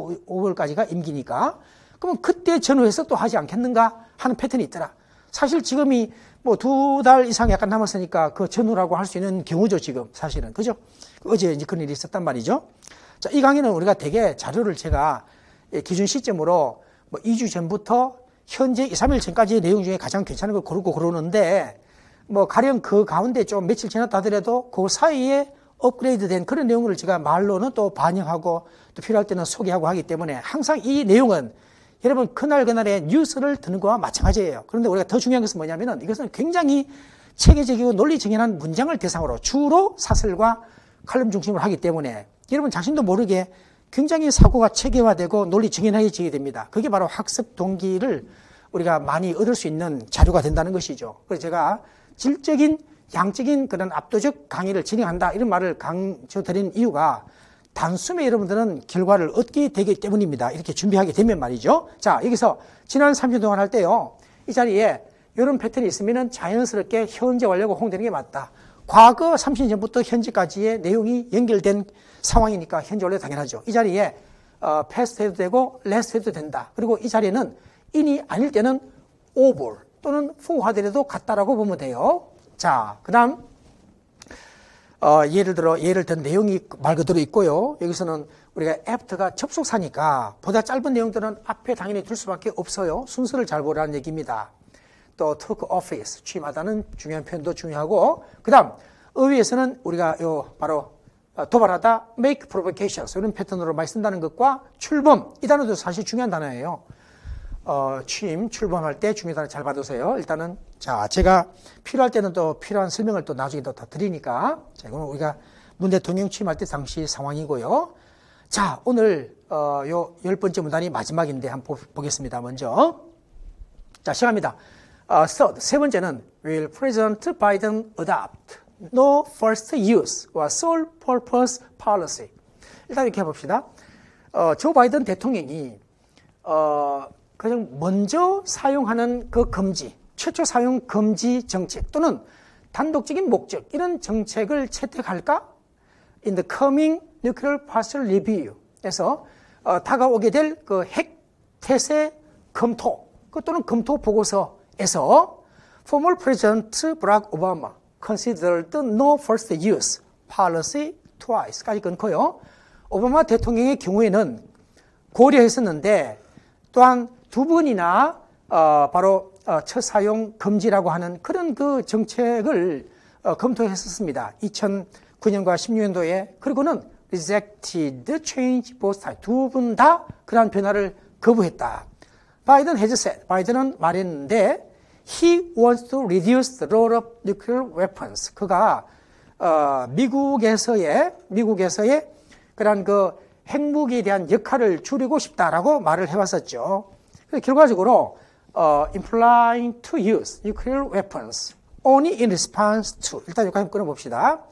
오월까지가 임기니까. 그러면 그때 전후해서 또 하지 않겠는가 하는 패턴이 있더라. 사실 지금이 뭐 두 달 이상 약간 남았으니까 그 전후라고 할 수 있는 경우죠, 지금 사실은. 그죠? 어제 이제 그런 일이 있었단 말이죠. 자, 이 강의는 우리가 되게 자료를 제가 기준 시점으로 뭐 이 주 전부터 현재 이, 삼 일 전까지의 내용 중에 가장 괜찮은 걸 고르고 그러는데 뭐 가령 그 가운데 좀 며칠 지났다 하더라도 그 사이에 업그레이드 된 그런 내용을 제가 말로는 또 반영하고 또 필요할 때는 소개하고 하기 때문에 항상 이 내용은 여러분 그날 그날의 뉴스를 듣는 거와 마찬가지예요. 그런데 우리가 더 중요한 것은 뭐냐면은 이것은 굉장히 체계적이고 논리정연한 문장을 대상으로 주로 사설과 칼럼 중심으로 하기 때문에 여러분 자신도 모르게 굉장히 사고가 체계화되고 논리정연해지게 됩니다. 그게 바로 학습 동기를 우리가 많이 얻을 수 있는 자료가 된다는 것이죠. 그래서 제가 질적인, 양적인 그런 압도적 강의를 진행한다 이런 말을 강조드린 이유가 단숨에 여러분들은 결과를 얻게 되기 때문입니다. 이렇게 준비하게 되면 말이죠. 자, 여기서 지난 삼 년 동안 할 때요. 이 자리에 이런 패턴이 있으면 자연스럽게 현재 완료가 홍되는 게 맞다. 과거 삼십 년 전부터 현재까지의 내용이 연결된 상황이니까 현재 완료 당연하죠. 이 자리에 어, 패스트 해도 되고 레스트 해도 된다. 그리고 이 자리에는 인이 아닐 때는 over 또는 for 하더라도 같다라고 보면 돼요. 자, 그 다음 어, 예를 들어, 예를 든 내용이 말 그대로 있고요. 여기서는 우리가 after가 접속사니까 보다 짧은 내용들은 앞에 당연히 둘 수밖에 없어요. 순서를 잘 보라는 얘기입니다. 또 took office, 취임하다는 중요한 표현도 중요하고, 그 다음, 의위에서는 우리가 요, 바로, 도발하다, make provocations, 이런 패턴으로 많이 쓴다는 것과 출범, 이 단어도 사실 중요한 단어예요. 어, 취임, 출범할 때 중요한 단어 잘 받으세요. 일단은, 자, 제가 필요할 때는 또 필요한 설명을 또 나중에 또 다 드리니까, 자, 이거는 우리가 문 대통령 취임할 때 당시 상황이고요. 자, 오늘, 어, 요 열 번째 문단이 마지막인데 한번 보겠습니다. 먼저. 자, 시작합니다. 어, third, 세 번째는, will President Biden adopt no first use or sole purpose policy. 일단 이렇게 해봅시다. 어, 조 바이든 대통령이, 어, 그냥 먼저 사용하는 그 금지, 최초 사용 금지 정책 또는 단독적인 목적, 이런 정책을 채택할까? In the coming nuclear posture review에서 어, 다가오게 될 그 핵 태세 검토, 그 또는 검토 보고서에서 former President Barack Obama considered no first use policy twice까지 끊고요. 오바마 대통령의 경우에는 고려했었는데 또한 두 번이나 어, 바로 어, 첫 사용 금지라고 하는 그런 그 정책을 어, 검토했었습니다. 이천구 년과 십육 년도에. 그리고는 rejected change both times. 두 분 다 그러한 변화를 거부했다. 바이든 has said, 바이든은 말했는데 he wants to reduce the role of nuclear weapons. 그가 어, 미국에서의 미국에서의 그런 그 핵무기에 대한 역할을 줄이고 싶다라고 말을 해왔었죠. 그래서 결과적으로 어, implying to use nuclear weapons only in response to, 일단 여기까지 끊어봅시다.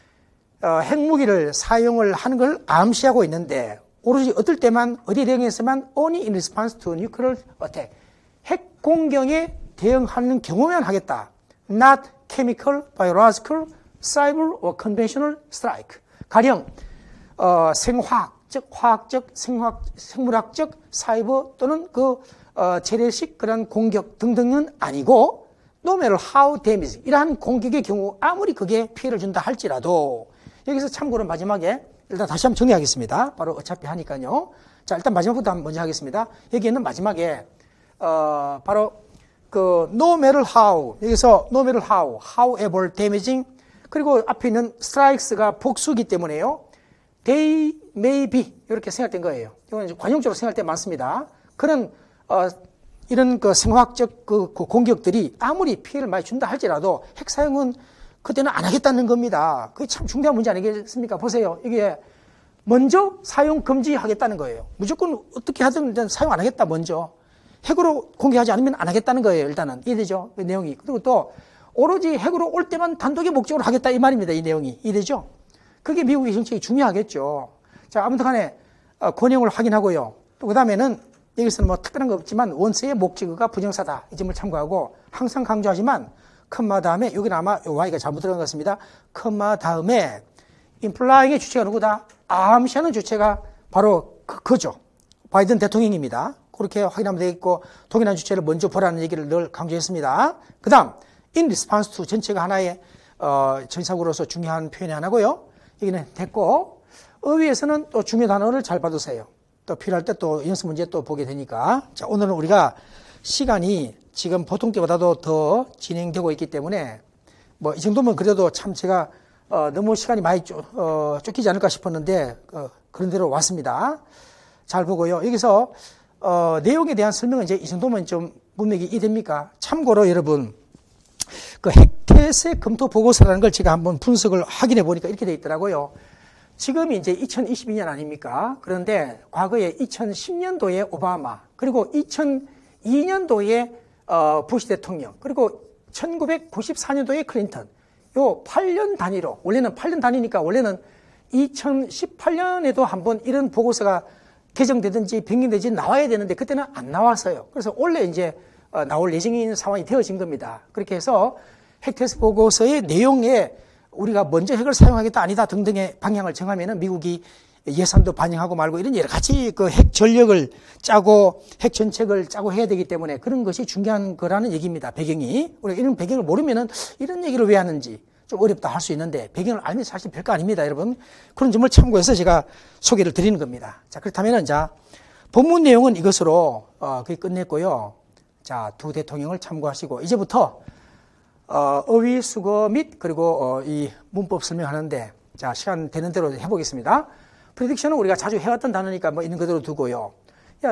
어, 핵무기를 사용을 하는 걸 암시하고 있는데 오로지 어떨 때만 어디 대응해서만 only in response to nuclear attack, 핵 공격에 대응하는 경우만 하겠다. Not chemical, biological, cyber or conventional strike. 가령 어, 생화학적, 화학적, 생화학, 생물학적, 사이버 또는 그 어, 재래식 그런 공격 등등은 아니고 no matter how damaging, 이러한 공격의 경우 아무리 그게 피해를 준다 할지라도, 여기서 참고로 마지막에 일단 다시 한번 정리하겠습니다. 바로 어차피 하니까요. 자, 일단 마지막부터 한번 먼저 하겠습니다. 여기에는 마지막에 어, 바로 그 no matter how, 여기서 no matter how, however damaging, 그리고 앞에 있는 strikes가 복수기 때문에요. They may be, 이렇게 생각된 거예요. 이건 관용적으로 생각할 때 많습니다. 그런 어, 이런 그 생화학적 그, 그 공격들이 아무리 피해를 많이 준다 할지라도 핵 사용은 그때는 안 하겠다는 겁니다. 그게 참 중대한 문제 아니겠습니까? 보세요. 이게 먼저 사용 금지하겠다는 거예요. 무조건 어떻게 하든 일단 사용 안 하겠다, 먼저. 핵으로 공격하지 않으면 안 하겠다는 거예요, 일단은. 이해되죠? 그 내용이. 그리고 또 오로지 핵으로 올 때만 단독의 목적으로 하겠다, 이 말입니다, 이 내용이. 이해되죠? 그게 미국의 정책이 중요하겠죠. 자, 아무튼 간에 어, 권역을 확인하고요. 또 그 다음에는 여기서는 뭐 특별한 거 없지만 원서의 목적어가 부정사다, 이 점을 참고하고, 항상 강조하지만 컴마 다음에, 여기는 아마 Y가 잘못 들어간 것 같습니다. 컴마 다음에 implying의 주체가 누구다? 암시하는 주체가 바로 그, 그죠. 바이든 대통령입니다. 그렇게 확인하면 되겠고, 동일한 주체를 먼저 보라는 얘기를 늘 강조했습니다. 그 다음 in response to 전체가 하나의 어, 전사구로서 중요한 표현이 하나고요. 여기는 됐고, 의위에서는 또 중요 단어를 잘 받으세요. 또 필요할 때 또 연습 문제 또 보게 되니까. 자, 오늘은 우리가 시간이 지금 보통 때보다도 더 진행되고 있기 때문에 뭐 이 정도면 그래도 참 제가 어, 너무 시간이 많이 쫓, 어, 쫓기지 않을까 싶었는데 어, 그런 대로 왔습니다. 잘 보고요. 여기서 어, 내용에 대한 설명은 이제 이 정도면 좀 문맥이 이해됩니까? 참고로 여러분, 그 핵태세 검토 보고서라는 걸 제가 한번 분석을 확인해 보니까 이렇게 돼 있더라고요. 지금이 이제 이천이십이 년 아닙니까? 그런데 과거에 이천십 년도에 오바마, 그리고 이천이 년도에 어, 부시 대통령, 그리고 천구백구십사 년도에 클린턴, 요 팔 년 단위로, 원래는 팔 년 단위니까 원래는 이천십팔 년에도 한번 이런 보고서가 개정되든지 변경되든지 나와야 되는데 그때는 안 나왔어요. 그래서 원래 이제 어, 나올 예정인 상황이 되어진 겁니다. 그렇게 해서 핵태세 보고서의 내용에 우리가 먼저 핵을 사용하겠다 아니다 등등의 방향을 정하면은 미국이 예산도 반영하고 말고 이런 여러 가지 그 핵 전력을 짜고 핵 정책을 짜고 해야 되기 때문에 그런 것이 중요한 거라는 얘기입니다. 배경이. 우리가 이런 배경을 모르면은 이런 얘기를 왜 하는지, 좀 어렵다 할 수 있는데 배경을 알면 사실 별거 아닙니다, 여러분. 그런 점을 참고해서 제가 소개를 드리는 겁니다. 자, 그렇다면 자, 본문 내용은 이것으로 어, 거의 끝냈고요. 자, 두 대통령을 참고하시고 이제부터 어, 어휘 수거 및 그리고 어, 이 문법 설명하는데 자, 시간 되는 대로 해보겠습니다. 프레딕션은 우리가 자주 해왔던 단어니까 뭐 있는 그대로 두고요. 야,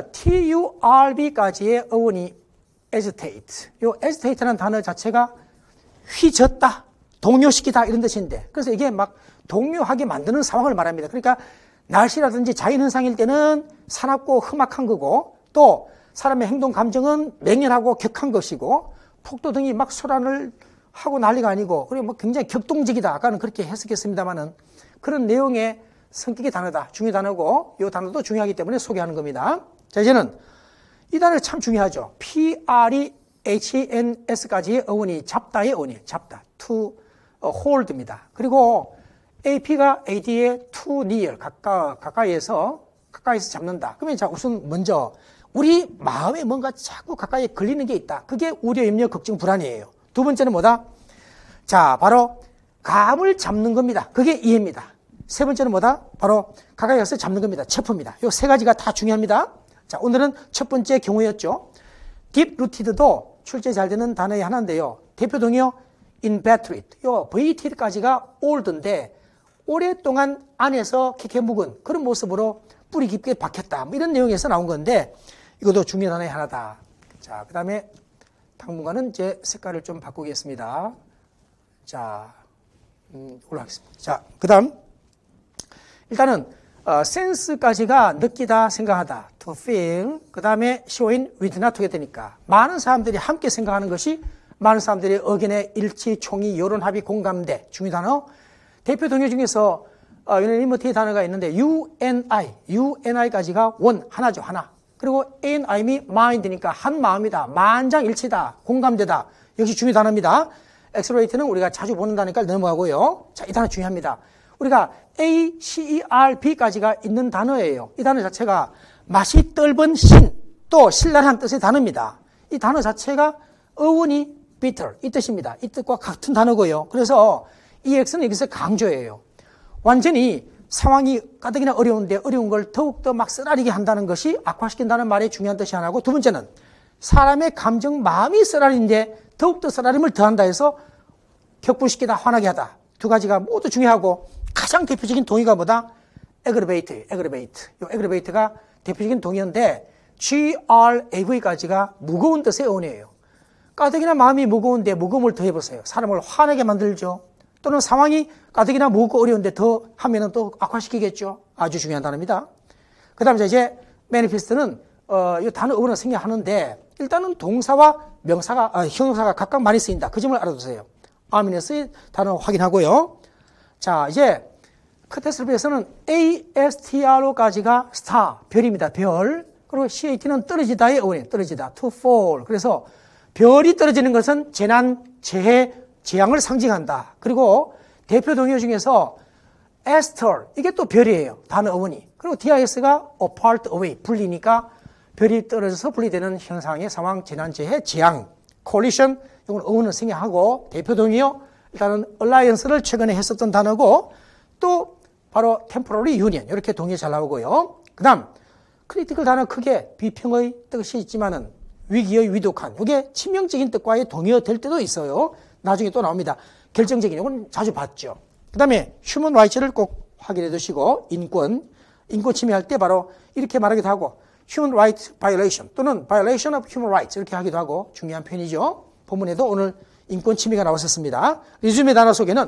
TURB까지의 어원이 agitate. 요 agitate라는 단어 자체가 휘젓다, 동요시키다 이런 뜻인데 그래서 이게 막 동요하게 만드는 상황을 말합니다. 그러니까 날씨라든지 자연현상일 때는 사납고 험악한 거고 또 사람의 행동 감정은 맹렬하고 격한 것이고 폭도 등이 막 소란을 하고 난리가 아니고 그리고 뭐 굉장히 격동적이다. 아까는 그렇게 해석했습니다만은 그런 내용의 성격의 단어다. 중요 단어고 이 단어도 중요하기 때문에 소개하는 겁니다. 자, 이제는 이 단어 참 중요하죠. P-R-E-H-N-S까지의 어원이 잡다의 어원이에요. 잡다. to hold입니다. 그리고 에이피가 에이디의 to near, 가까, 가까이에서, 가까이에서 잡는다. 그러면 자, 우선 먼저 우리 마음에 뭔가 자꾸 가까이에 걸리는 게 있다. 그게 우려, 염려, 걱정, 불안이에요. 두 번째는 뭐다? 자, 바로 감을 잡는 겁니다. 그게 이해입니다. 세 번째는 뭐다? 바로 가까이 가서 잡는 겁니다. 체포입니다. 이 세 가지가 다 중요합니다. 자, 오늘은 첫 번째 경우였죠. deep rooted도 출제 잘 되는 단어의 하나인데요. 대표 동요 inveterate. 요 veted까지가 old인데 오랫동안 안에서 캐캐 묵은 그런 모습으로 뿌리 깊게 박혔다. 뭐 이런 내용에서 나온 건데 이것도 중요한 단어의 하나다. 자, 그다음에 당분간은 이제 색깔을 좀 바꾸겠습니다. 자, 음, 올라가겠습니다. 자, 그다음 일단은 어, sense까지가 느끼다, 생각하다, to feel. 그 다음에 showing with not together니까 많은 사람들이 함께 생각하는 것이 많은 사람들의 의견의 일치, 총의, 여론, 합의, 공감대 중요 단어. 대표 동요 중에서 어, 유네리머티의 단어가 있는데 you and I, you and I까지가 one, 하나죠, 하나. 그리고 A and I이 mind니까 한 마음이다, 만장일치다, 공감대다. 역시 중요 단어입니다. accelerate는 우리가 자주 보는 단어니까 넘어가고요. 자, 이 단어 중요합니다. 우리가 A, C, E, R, B까지가 있는 단어예요. 이 단어 자체가 맛이 떫은 신, 또 신랄한 뜻의 단어입니다. 이 단어 자체가 어원이 bitter, 이 뜻입니다. 이 뜻과 같은 단어고요. 그래서 이 X는 여기서 강조예요. 완전히 상황이 가뜩이나 어려운데 어려운 걸 더욱더 막 쓰라리게 한다는 것이 악화시킨다는 말의 중요한 뜻이 하나고 두 번째는 사람의 감정, 마음이 쓰라린데 더욱더 쓰라림을 더한다 해서 격분시키다, 화나게 하다. 두 가지가 모두 중요하고 가장 대표적인 동의가 뭐다? aggravate, aggravate. 이 aggravate가 대표적인 동의인데 G-R-A-V까지가 무거운 뜻의 어원이에요. 가뜩이나 마음이 무거운데 무거움을 더해보세요. 사람을 화나게 만들죠. 또는 상황이 가뜩이나 무겁고 어려운데 더 하면은 또 악화시키겠죠. 아주 중요한 단어입니다. 그 다음에 이제 manifest는 어, 이 단어 어원을 생략하는데 일단은 동사와 명사가, 아, 형용사가 각각 많이 쓰인다. 그 점을 알아두세요. 아미네스의 단어 확인하고요. 자, 이제 카테스트로피에서는 에이에스티알오까지가 스타, 별입니다. 별. 그리고 씨에이티는 떨어지다의 어원이에요. 떨어지다. to fall. 그래서 별이 떨어지는 것은 재난, 재해, 재앙을 상징한다. 그리고 대표 동요 중에서 에스터, 이게 또 별이에요. 단어 어원이. 그리고 디아이에스가 apart, away, 분리니까 별이 떨어져서 분리되는 현상의 상황, 재난, 재해, 재앙, collision, 이건 어원을 생략하고 대표 동요 일단은 alliance를 최근에 했었던 단어고 또 바로 temporary union 이렇게 동의 잘 나오고요. 그 다음 critical 단어 크게 비평의 뜻이 있지만은 위기의 위독한 이게 치명적인 뜻과의 동의어될 때도 있어요. 나중에 또 나옵니다. 결정적인 이건 자주 봤죠. 그 다음에 human rights를 꼭 확인해 두시고 인권, 인권 침해할 때 바로 이렇게 말하기도 하고 human right violation 또는 violation of human rights 이렇게 하기도 하고 중요한 표현이죠. 본문에도 오늘 인권 침해가 나왔었습니다. 리즘의 단어 속에는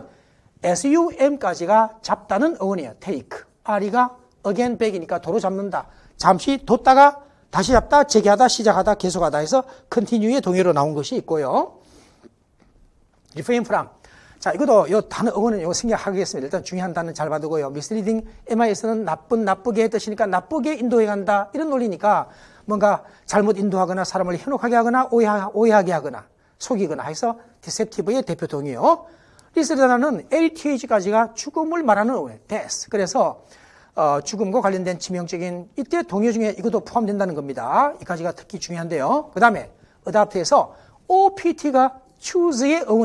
에스유엠까지가 잡다는 어원이에요. take. R이가 again, back이니까 도로 잡는다. 잠시 뒀다가 다시 잡다, 재개하다, 시작하다, 계속하다 해서 continue의 동의어로 나온 것이 있고요. refrain from. 자, 이것도 요 단어 어원은 이거 생략하겠습니다. 일단 중요한 단어는 잘 봐두고요. misleading, 엠아이에스는 나쁜, 나쁘게 뜻이니까 나쁘게 인도해 간다. 이런 논리니까 뭔가 잘못 인도하거나 사람을 현혹하게 하거나 오해하, 오해하게 하거나 속이거나 해서 deceptive의 대표 동의어. 리스트 단어는 엘티에이치까지가 죽음을 말하는 어원이에요. death. 그래서 어, 죽음과 관련된 치명적인 이때 동의 중에 이것도 포함된다는 겁니다. 이까지가 특히 중요한데요. 그 다음에 adopt에서 오피티가 choose의 어원이에요.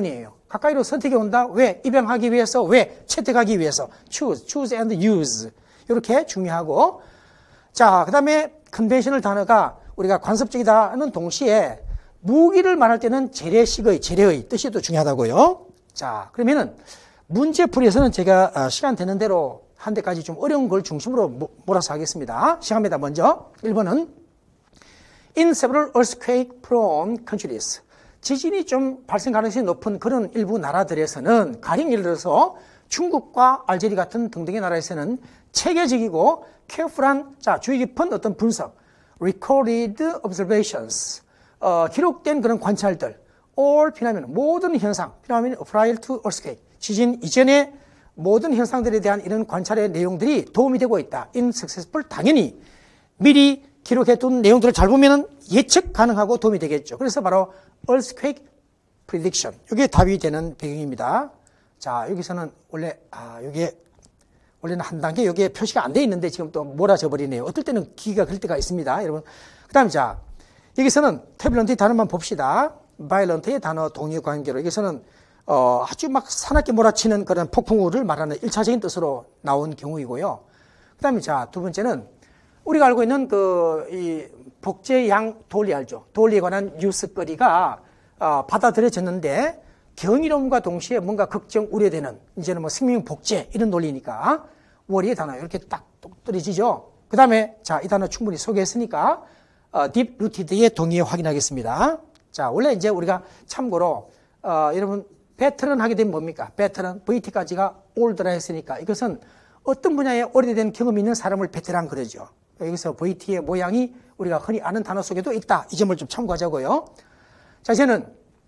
가까이로 선택이 온다. 왜? 입양하기 위해서. 왜? 채택하기 위해서. choose, choose and use. 이렇게 중요하고. 자, 그 다음에 컨벤셔널 단어가 우리가 관습적이다는 동시에 무기를 말할 때는 재래식의, 재래의 뜻이 또 중요하다고요. 자, 그러면은 문제풀이에서는 제가 시간 되는 대로 한 대까지 좀 어려운 걸 중심으로 몰아서 하겠습니다. 시간입니다. 먼저 일 번은 In several earthquake-prone countries. 지진이 좀 발생 가능성이 높은 그런 일부 나라들에서는 가령 예를 들어서 중국과 알제리 같은 등등의 나라에서는 체계적이고 careful한, 자, 주의 깊은 어떤 분석, recorded observations, 어, 기록된 그런 관찰들, all 피나면 모든 현상, 피나면 prior to earthquake, 지진 이전의 모든 현상들에 대한 이런 관찰의 내용들이 도움이 되고 있다. in successful, 당연히 미리 기록해둔 내용들을 잘 보면은 예측 가능하고 도움이 되겠죠. 그래서 바로 earthquake prediction, 이게 답이 되는 배경입니다. 자, 여기서는 원래 아, 이게 원래는 한 단계 여기에 표시가 안 돼 있는데 지금 또 몰아져 버리네요. 어떨 때는 기가 갈 때가 있습니다, 여러분. 그다음에 자, 여기서는 turbulent의 단어만 봅시다. violent의 단어 동의 관계로 여기서는 어, 아주 막 사납게 몰아치는 그런 폭풍우를 말하는 일차적인 뜻으로 나온 경우이고요. 그다음에 자, 두 번째는 우리가 알고 있는 그 이 복제양 도리 알죠? 도리에 관한 뉴스거리가 어, 받아들여졌는데 경이로움과 동시에 뭔가 걱정, 우려되는 이제는 뭐 생명 복제 이런 논리니까 월의 단어 이렇게 딱 똑떨어지죠. 그 다음에 자, 이 단어 충분히 소개했으니까 어, deep rooted의 동의 확인하겠습니다. 자, 원래 이제 우리가 참고로 어, 여러분 베테랑 하게 되면 뭡니까? 베테랑 브이티까지가 올드라 했으니까 이것은 어떤 분야에 오래된 경험이 있는 사람을 베테랑 그러죠. 여기서 브이티의 모양이 우리가 흔히 아는 단어 속에도 있다. 이 점을 좀 참고하자고요. 자, 이제는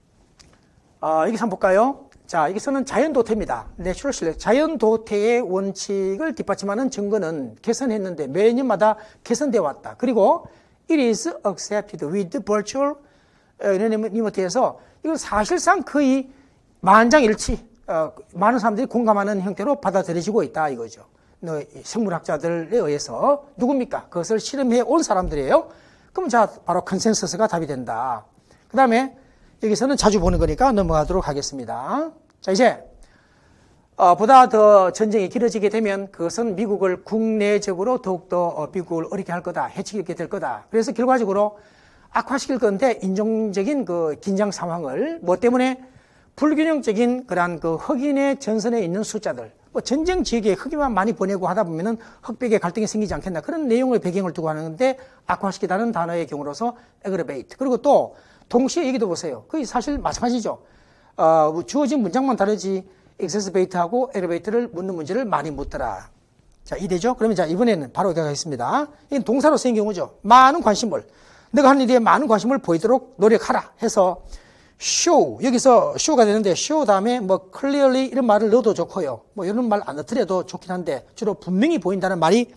어, 여기서 한번 볼까요? 자, 여기서는 자연도태입니다. 내추럴 실렉. 자연도태의 원칙을 뒷받침하는 증거는 개선했는데 매년마다 개선되어 왔다. 그리고 it is accepted with virtual unanimity에서 이건 사실상 거의 만장일치, 어, 많은 사람들이 공감하는 형태로 받아들여지고 있다 이거죠. 생물학자들에 의해서 누굽니까? 그것을 실험해 온 사람들이에요. 그럼 자, 바로 컨센서스가 답이 된다. 그 다음에 여기서는 자주 보는 거니까 넘어가도록 하겠습니다. 자, 이제 어, 보다 더 전쟁이 길어지게 되면 그것은 미국을 국내적으로 더욱더 어, 미국을 어렵게 할 거다, 해치게 될 거다. 그래서 결과적으로 악화시킬 건데 인종적인 그 긴장 상황을 뭐 때문에 불균형적인 그러한 그 흑인의 전선에 있는 숫자들, 뭐 전쟁 지역에 흑인만 많이 보내고 하다 보면은 흑백의 갈등이 생기지 않겠나 그런 내용을 배경을 두고 하는데 악화시키다는 단어의 경우로서 aggravate. 그리고 또 동시에 얘기도 보세요. 그게 사실 마찬가지죠. 어, 주어진 문장만 다르지 exacerbate하고 aggravate를 묻는 문제를 많이 묻더라. 자, 이해되죠? 그러면 자, 이번에는 바로 가겠습니다. 이건 동사로 쓰인 경우죠. 많은 관심을, 내가 하는 일에 많은 관심을 보이도록 노력하라 해서 show, 여기서 show가 되는데 show 다음에 뭐 clearly 이런 말을 넣어도 좋고요. 뭐 이런 말 안 넣더라도 좋긴 한데 주로 분명히 보인다는 말이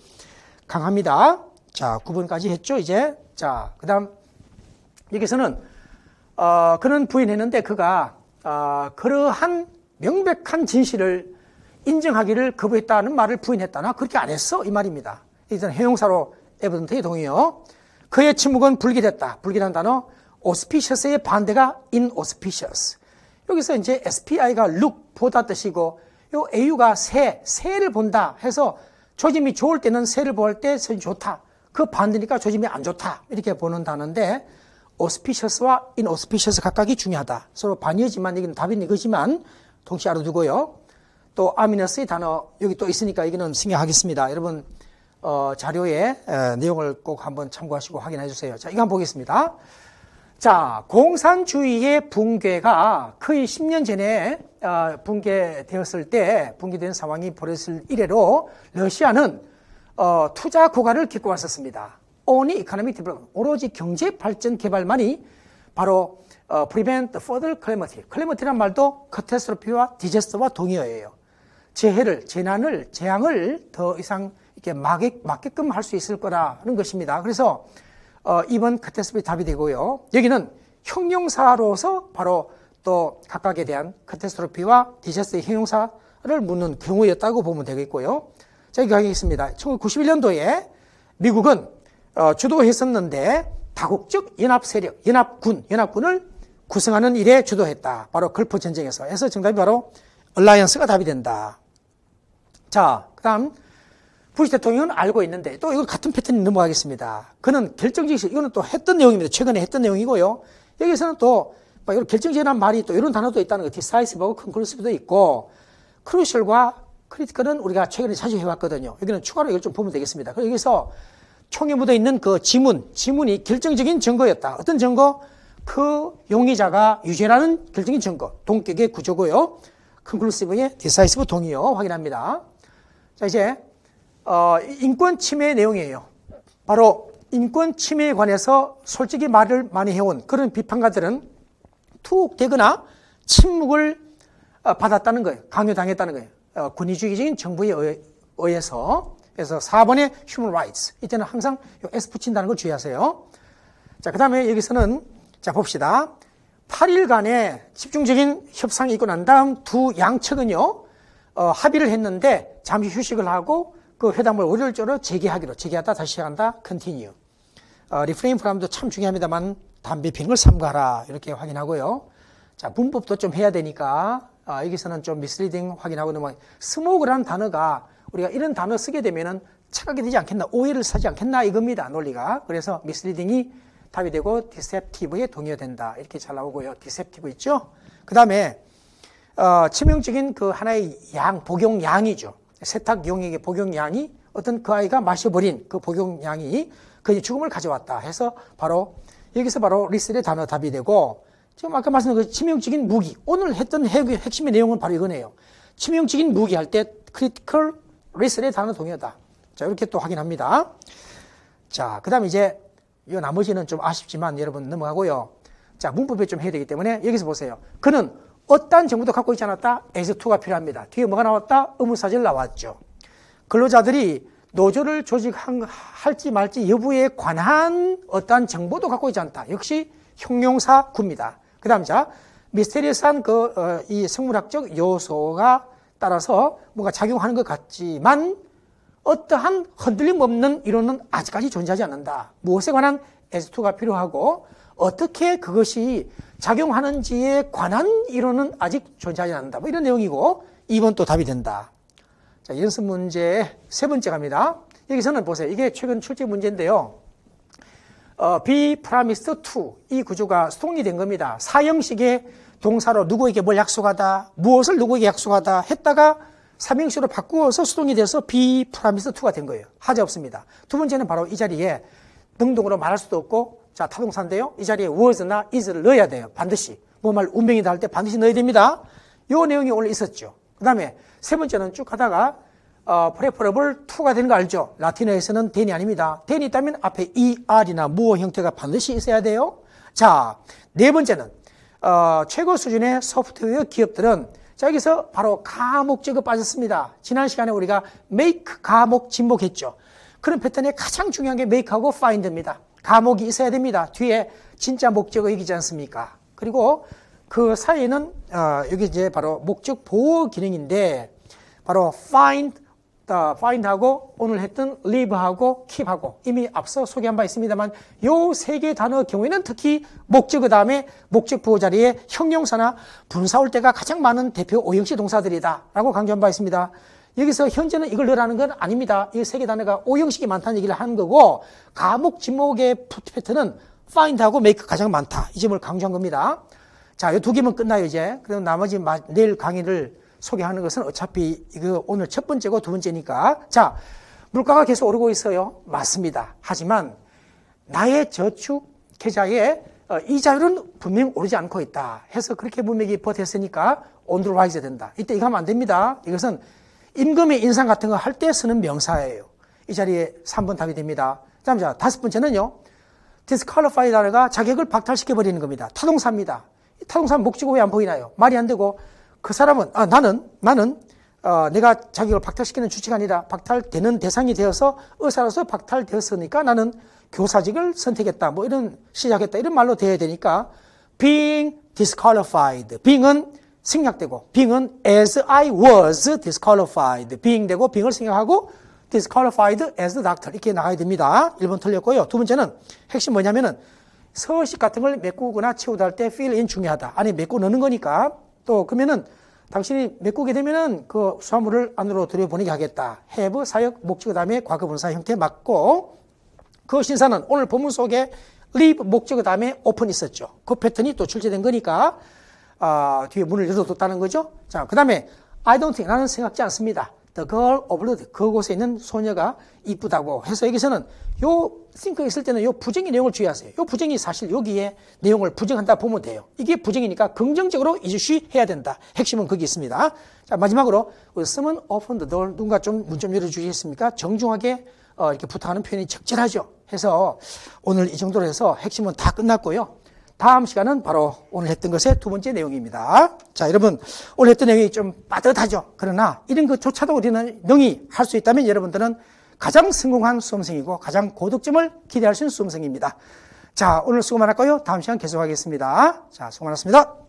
강합니다. 자, 구 번까지 했죠, 이제. 자, 그 다음 여기서는 어, 그는 부인했는데 그가 어, 그러한 명백한 진실을 인정하기를 거부했다는 말을 부인했다나 그렇게 안 했어 이 말입니다. 일단 해용사로 에비던트의 동의요. 그의 침묵은 불길했다. 불길한 단어 auspicious의 반대가 inauspicious. 여기서 이제 에스피아이가 look 보다 뜻이고 요 에이유가 새, 새를 본다 해서 조짐이 좋을 때는 새를 볼 때 조짐이 좋다. 그 반대니까 조짐이 안 좋다. 이렇게 보는 단어인데 auspicious와 inauspicious 각각이 중요하다. 서로 반이지만 여기는 답은 이거지만 동시에 알아두고요. 또 ominous의 단어 여기 또 있으니까 이거는 생략하겠습니다. 여러분 어, 자료에 에, 내용을 꼭 한번 참고하시고 확인해 주세요. 자, 이거 한번 보겠습니다. 자, 공산주의의 붕괴가 거의 십 년 전에 어, 붕괴되었을 때 붕괴된 상황이 벌어졌을 이래로 러시아는 어, 투자 고갈을 겪고 왔었습니다. Only economic development, 오로지 경제 발전 개발만이 바로 어, prevent further calamity. calamity란 말도 catastrophe와 disaster와 동의어예요. 재해를, 재난을, 재앙을 더 이상 이렇게 막게, 막게끔 할 수 있을 거라는 것입니다. 그래서 어, 이번 카타스트로피 답이 되고요. 여기는 형용사로서 바로 또 각각에 대한 카타스트로피와 디자스터의 형용사를 묻는 경우였다고 보면 되겠고요. 자, 여기 가겠습니다. 천구백구십일 년도에 미국은 어, 주도했었는데 다국적 연합 세력, 연합군, 연합군을 구성하는 일에 주도했다. 바로 걸프 전쟁에서. 해서 정답이 바로 얼라이언스가 답이 된다. 자, 그 다음 부시 대통령은 알고 있는데 또 이거 같은 패턴이 넘어가겠습니다. 그는 결정적, 이거는 또 했던 내용입니다. 최근에 했던 내용이고요. 여기서는 또 이런 결정적이라는 말이 또 이런 단어도 있다는 거, decisive하고 conclusive도 있고, crucial과 critical은 우리가 최근에 자주 해왔거든요. 여기는 추가로 이걸 좀 보면 되겠습니다. 그래서 여기서 총에 묻어 있는 그 지문, 지문이 결정적인 증거였다. 어떤 증거? 그 용의자가 유죄라는 결정적인 증거. 동격의 구조고요. conclusive의 decisive 동의요. 확인합니다. 자, 이제 어, 인권 침해 내용이에요. 바로 인권 침해에 관해서 솔직히 말을 많이 해온 그런 비판가들은 투옥되거나 침묵을 받았다는 거예요. 강요당했다는 거예요. 어, 권위주의적인 정부에 의해, 의해서. 그래서 사 번의 human rights. 이때는 항상 S 붙인다는 걸 주의하세요. 자, 그 다음에 여기서는 자, 봅시다. 팔 일간의 집중적인 협상이 있고 난 다음 두 양측은요, 어, 합의를 했는데 잠시 휴식을 하고 그 회담을 월요일적으로 재개하기로, 재개하다 다시 시작한다, continue. 어, refrain from도 참 중요합니다만 담배 피는 걸 삼가라. 이렇게 확인하고요. 자, 문법도 좀 해야 되니까, 어, 여기서는 좀 misleading 확인하고 넘어. 스모그라는 단어가 우리가 이런 단어 쓰게 되면은 착각이 되지 않겠나, 오해를 사지 않겠나 이겁니다, 논리가. 그래서 misleading이 답이 되고 deceptive에 동의가 된다. 이렇게 잘 나오고요. deceptive 있죠? 그 다음에, 어, 치명적인 그 하나의 양, 복용량이죠. 세탁용액의 복용량이 어떤 그 아이가 마셔버린 그 복용량이 그의 죽음을 가져왔다 해서 바로 여기서 바로 리셀의 단어 답이 되고, 지금 아까 말씀드린 그 치명적인 무기, 오늘 했던 핵심의 내용은 바로 이거네요. 치명적인 무기 할 때 critical 리셀의 단어 동의하다. 자, 이렇게 또 확인합니다. 자, 그 다음에 이제 이 나머지는 좀 아쉽지만 여러분 넘어가고요. 자, 문법에 좀 해야 되기 때문에 여기서 보세요. 그는 어떠한 정보도 갖고 있지 않았다. as to가 필요합니다. 뒤에 뭐가 나왔다? 의무사절 나왔죠. 근로자들이 노조를 조직할지 말지 여부에 관한 어떠한 정보도 갖고 있지 않다. 역시 형용사 구입니다. 그 다음 자, 미스테리어스한 그, 어, 이 생물학적 요소가 따라서 뭔가 작용하는 것 같지만 어떠한 흔들림 없는 이론은 아직까지 존재하지 않는다. 무엇에 관한 as to가 필요하고 어떻게 그것이 작용하는지에 관한 이론은 아직 존재하지 않는다. 뭐 이런 내용이고 이 번 또 답이 된다. 자, 연습 문제 세 번째 갑니다. 여기서는 보세요. 이게 최근 출제 문제인데요. 어, be promised to 이 구조가 수동이 된 겁니다. 사형식의 동사로 누구에게 뭘 약속하다, 무엇을 누구에게 약속하다 했다가 삼형식으로 바꾸어서 수동이 돼서 be promised to가 된 거예요. 하지 없습니다. 두 번째는 바로 이 자리에 능동으로 말할 수도 없고, 자, 타동사인데요. 이 자리에 was나 is를 넣어야 돼요. 반드시. 뭐 말 운명이다 할 때 반드시 넣어야 됩니다. 요 내용이 오늘 있었죠. 그 다음에 세 번째는 쭉 하다가 어, preferable to가 되는 거 알죠? 라틴어에서는 then이 아닙니다. then이 있다면 앞에 er이나 무어 형태가 반드시 있어야 돼요. 자, 네 번째는 어, 최고 수준의 소프트웨어 기업들은 자, 여기서 바로 가목적어 빠졌습니다. 지난 시간에 우리가 make, 가목, 진목했죠. 그런 패턴에 가장 중요한 게 make하고 find입니다. 가목이 있어야 됩니다. 뒤에 진짜 목적어 얘기지 않습니까? 그리고 그 사이에는 어, 여기 이제 바로 목적 보호 기능인데 바로 find, 어, find하고 오늘 했던 live하고 keep하고 이미 앞서 소개한 바 있습니다만 요 세 개의 단어 경우에는 특히 목적어 다음에 목적 보호 자리에 형용사나 분사 올 때가 가장 많은 대표 오형식 동사들이다 라고 강조한 바 있습니다. 여기서 현재는 이걸 넣으라는 건 아닙니다. 이 세 개 단어가 오형식이 많다는 얘기를 하는 거고 가목, 진목의 프패턴은 find하고 make 가장 많다. 이 점을 강조한 겁니다. 자, 이 두 개면 끝나요 이제. 그럼 나머지 내일 강의를 소개하는 것은 어차피 이거 오늘 첫 번째고 두 번째니까. 자, 물가가 계속 오르고 있어요. 맞습니다. 하지만 나의 저축 계좌에 이자율은 분명 오르지 않고 있다. 해서 그렇게 분명히 버텼으니까 on the rise 된다. 이때 이거 하면 안 됩니다. 이것은 임금의 인상 같은 거 할 때 쓰는 명사예요. 이 자리에 삼 번 답이 됩니다. 다음 자, 다섯 번째는요. disqualify 단어가 자격을 박탈시켜버리는 겁니다. 타동사입니다. 타동사 목적어 왜 안 보이나요? 말이 안 되고 그 사람은 아 나는 나는 어, 내가 자격을 박탈시키는 주체가 아니라 박탈되는 대상이 되어서 의사로서 박탈되었으니까 나는 교사직을 선택했다. 뭐 이런 시작했다. 이런 말로 돼야 되니까 being disqualified. being은 생략되고 being은 as I was disqualified. being 되고 being을 생략하고 disqualified as the doctor 이렇게 나가야 됩니다. 일 번 틀렸고요. 두 번째는 핵심 뭐냐면은 서식 같은 걸 메꾸거나 채우다 할 때 fill in 중요하다. 안에 메꿔 넣는 거니까. 또 그러면은 당신이 메꾸게 되면은 그 수화물을 안으로 들여보내게 하겠다. have, 사역, 목적어 다음에 과거분사 형태 맞고, 그 신사는 오늘 본문 속에 leave 목적어 다음에 open 있었죠. 그 패턴이 또 출제된 거니까 아, 뒤에 문을 열어뒀다는 거죠. 자, 그 다음에 I don't think, 나는 생각지 않습니다. The girl of blood, 그곳에 있는 소녀가 이쁘다고 해서 여기서는 요 think가 있을 때는 요 부정의 내용을 주의하세요. 요 부정이 사실 여기에 내용을 부정한다 보면 돼요. 이게 부정이니까 긍정적으로 이주시 해야 된다. 핵심은 거기 있습니다. 자, 마지막으로 someone opened the door, 누군가 좀 문 좀 열어주시겠습니까? 정중하게 어, 이렇게 부탁하는 표현이 적절하죠. 해서 오늘 이 정도로 해서 핵심은 다 끝났고요. 다음 시간은 바로 오늘 했던 것의 두 번째 내용입니다. 자, 여러분, 오늘 했던 내용이 좀 빠듯하죠. 그러나 이런 것조차도 우리는 능히 할 수 있다면 여러분들은 가장 성공한 수험생이고 가장 고득점을 기대할 수 있는 수험생입니다. 자, 오늘 수고 많았고요. 다음 시간 계속하겠습니다. 자, 수고 많았습니다.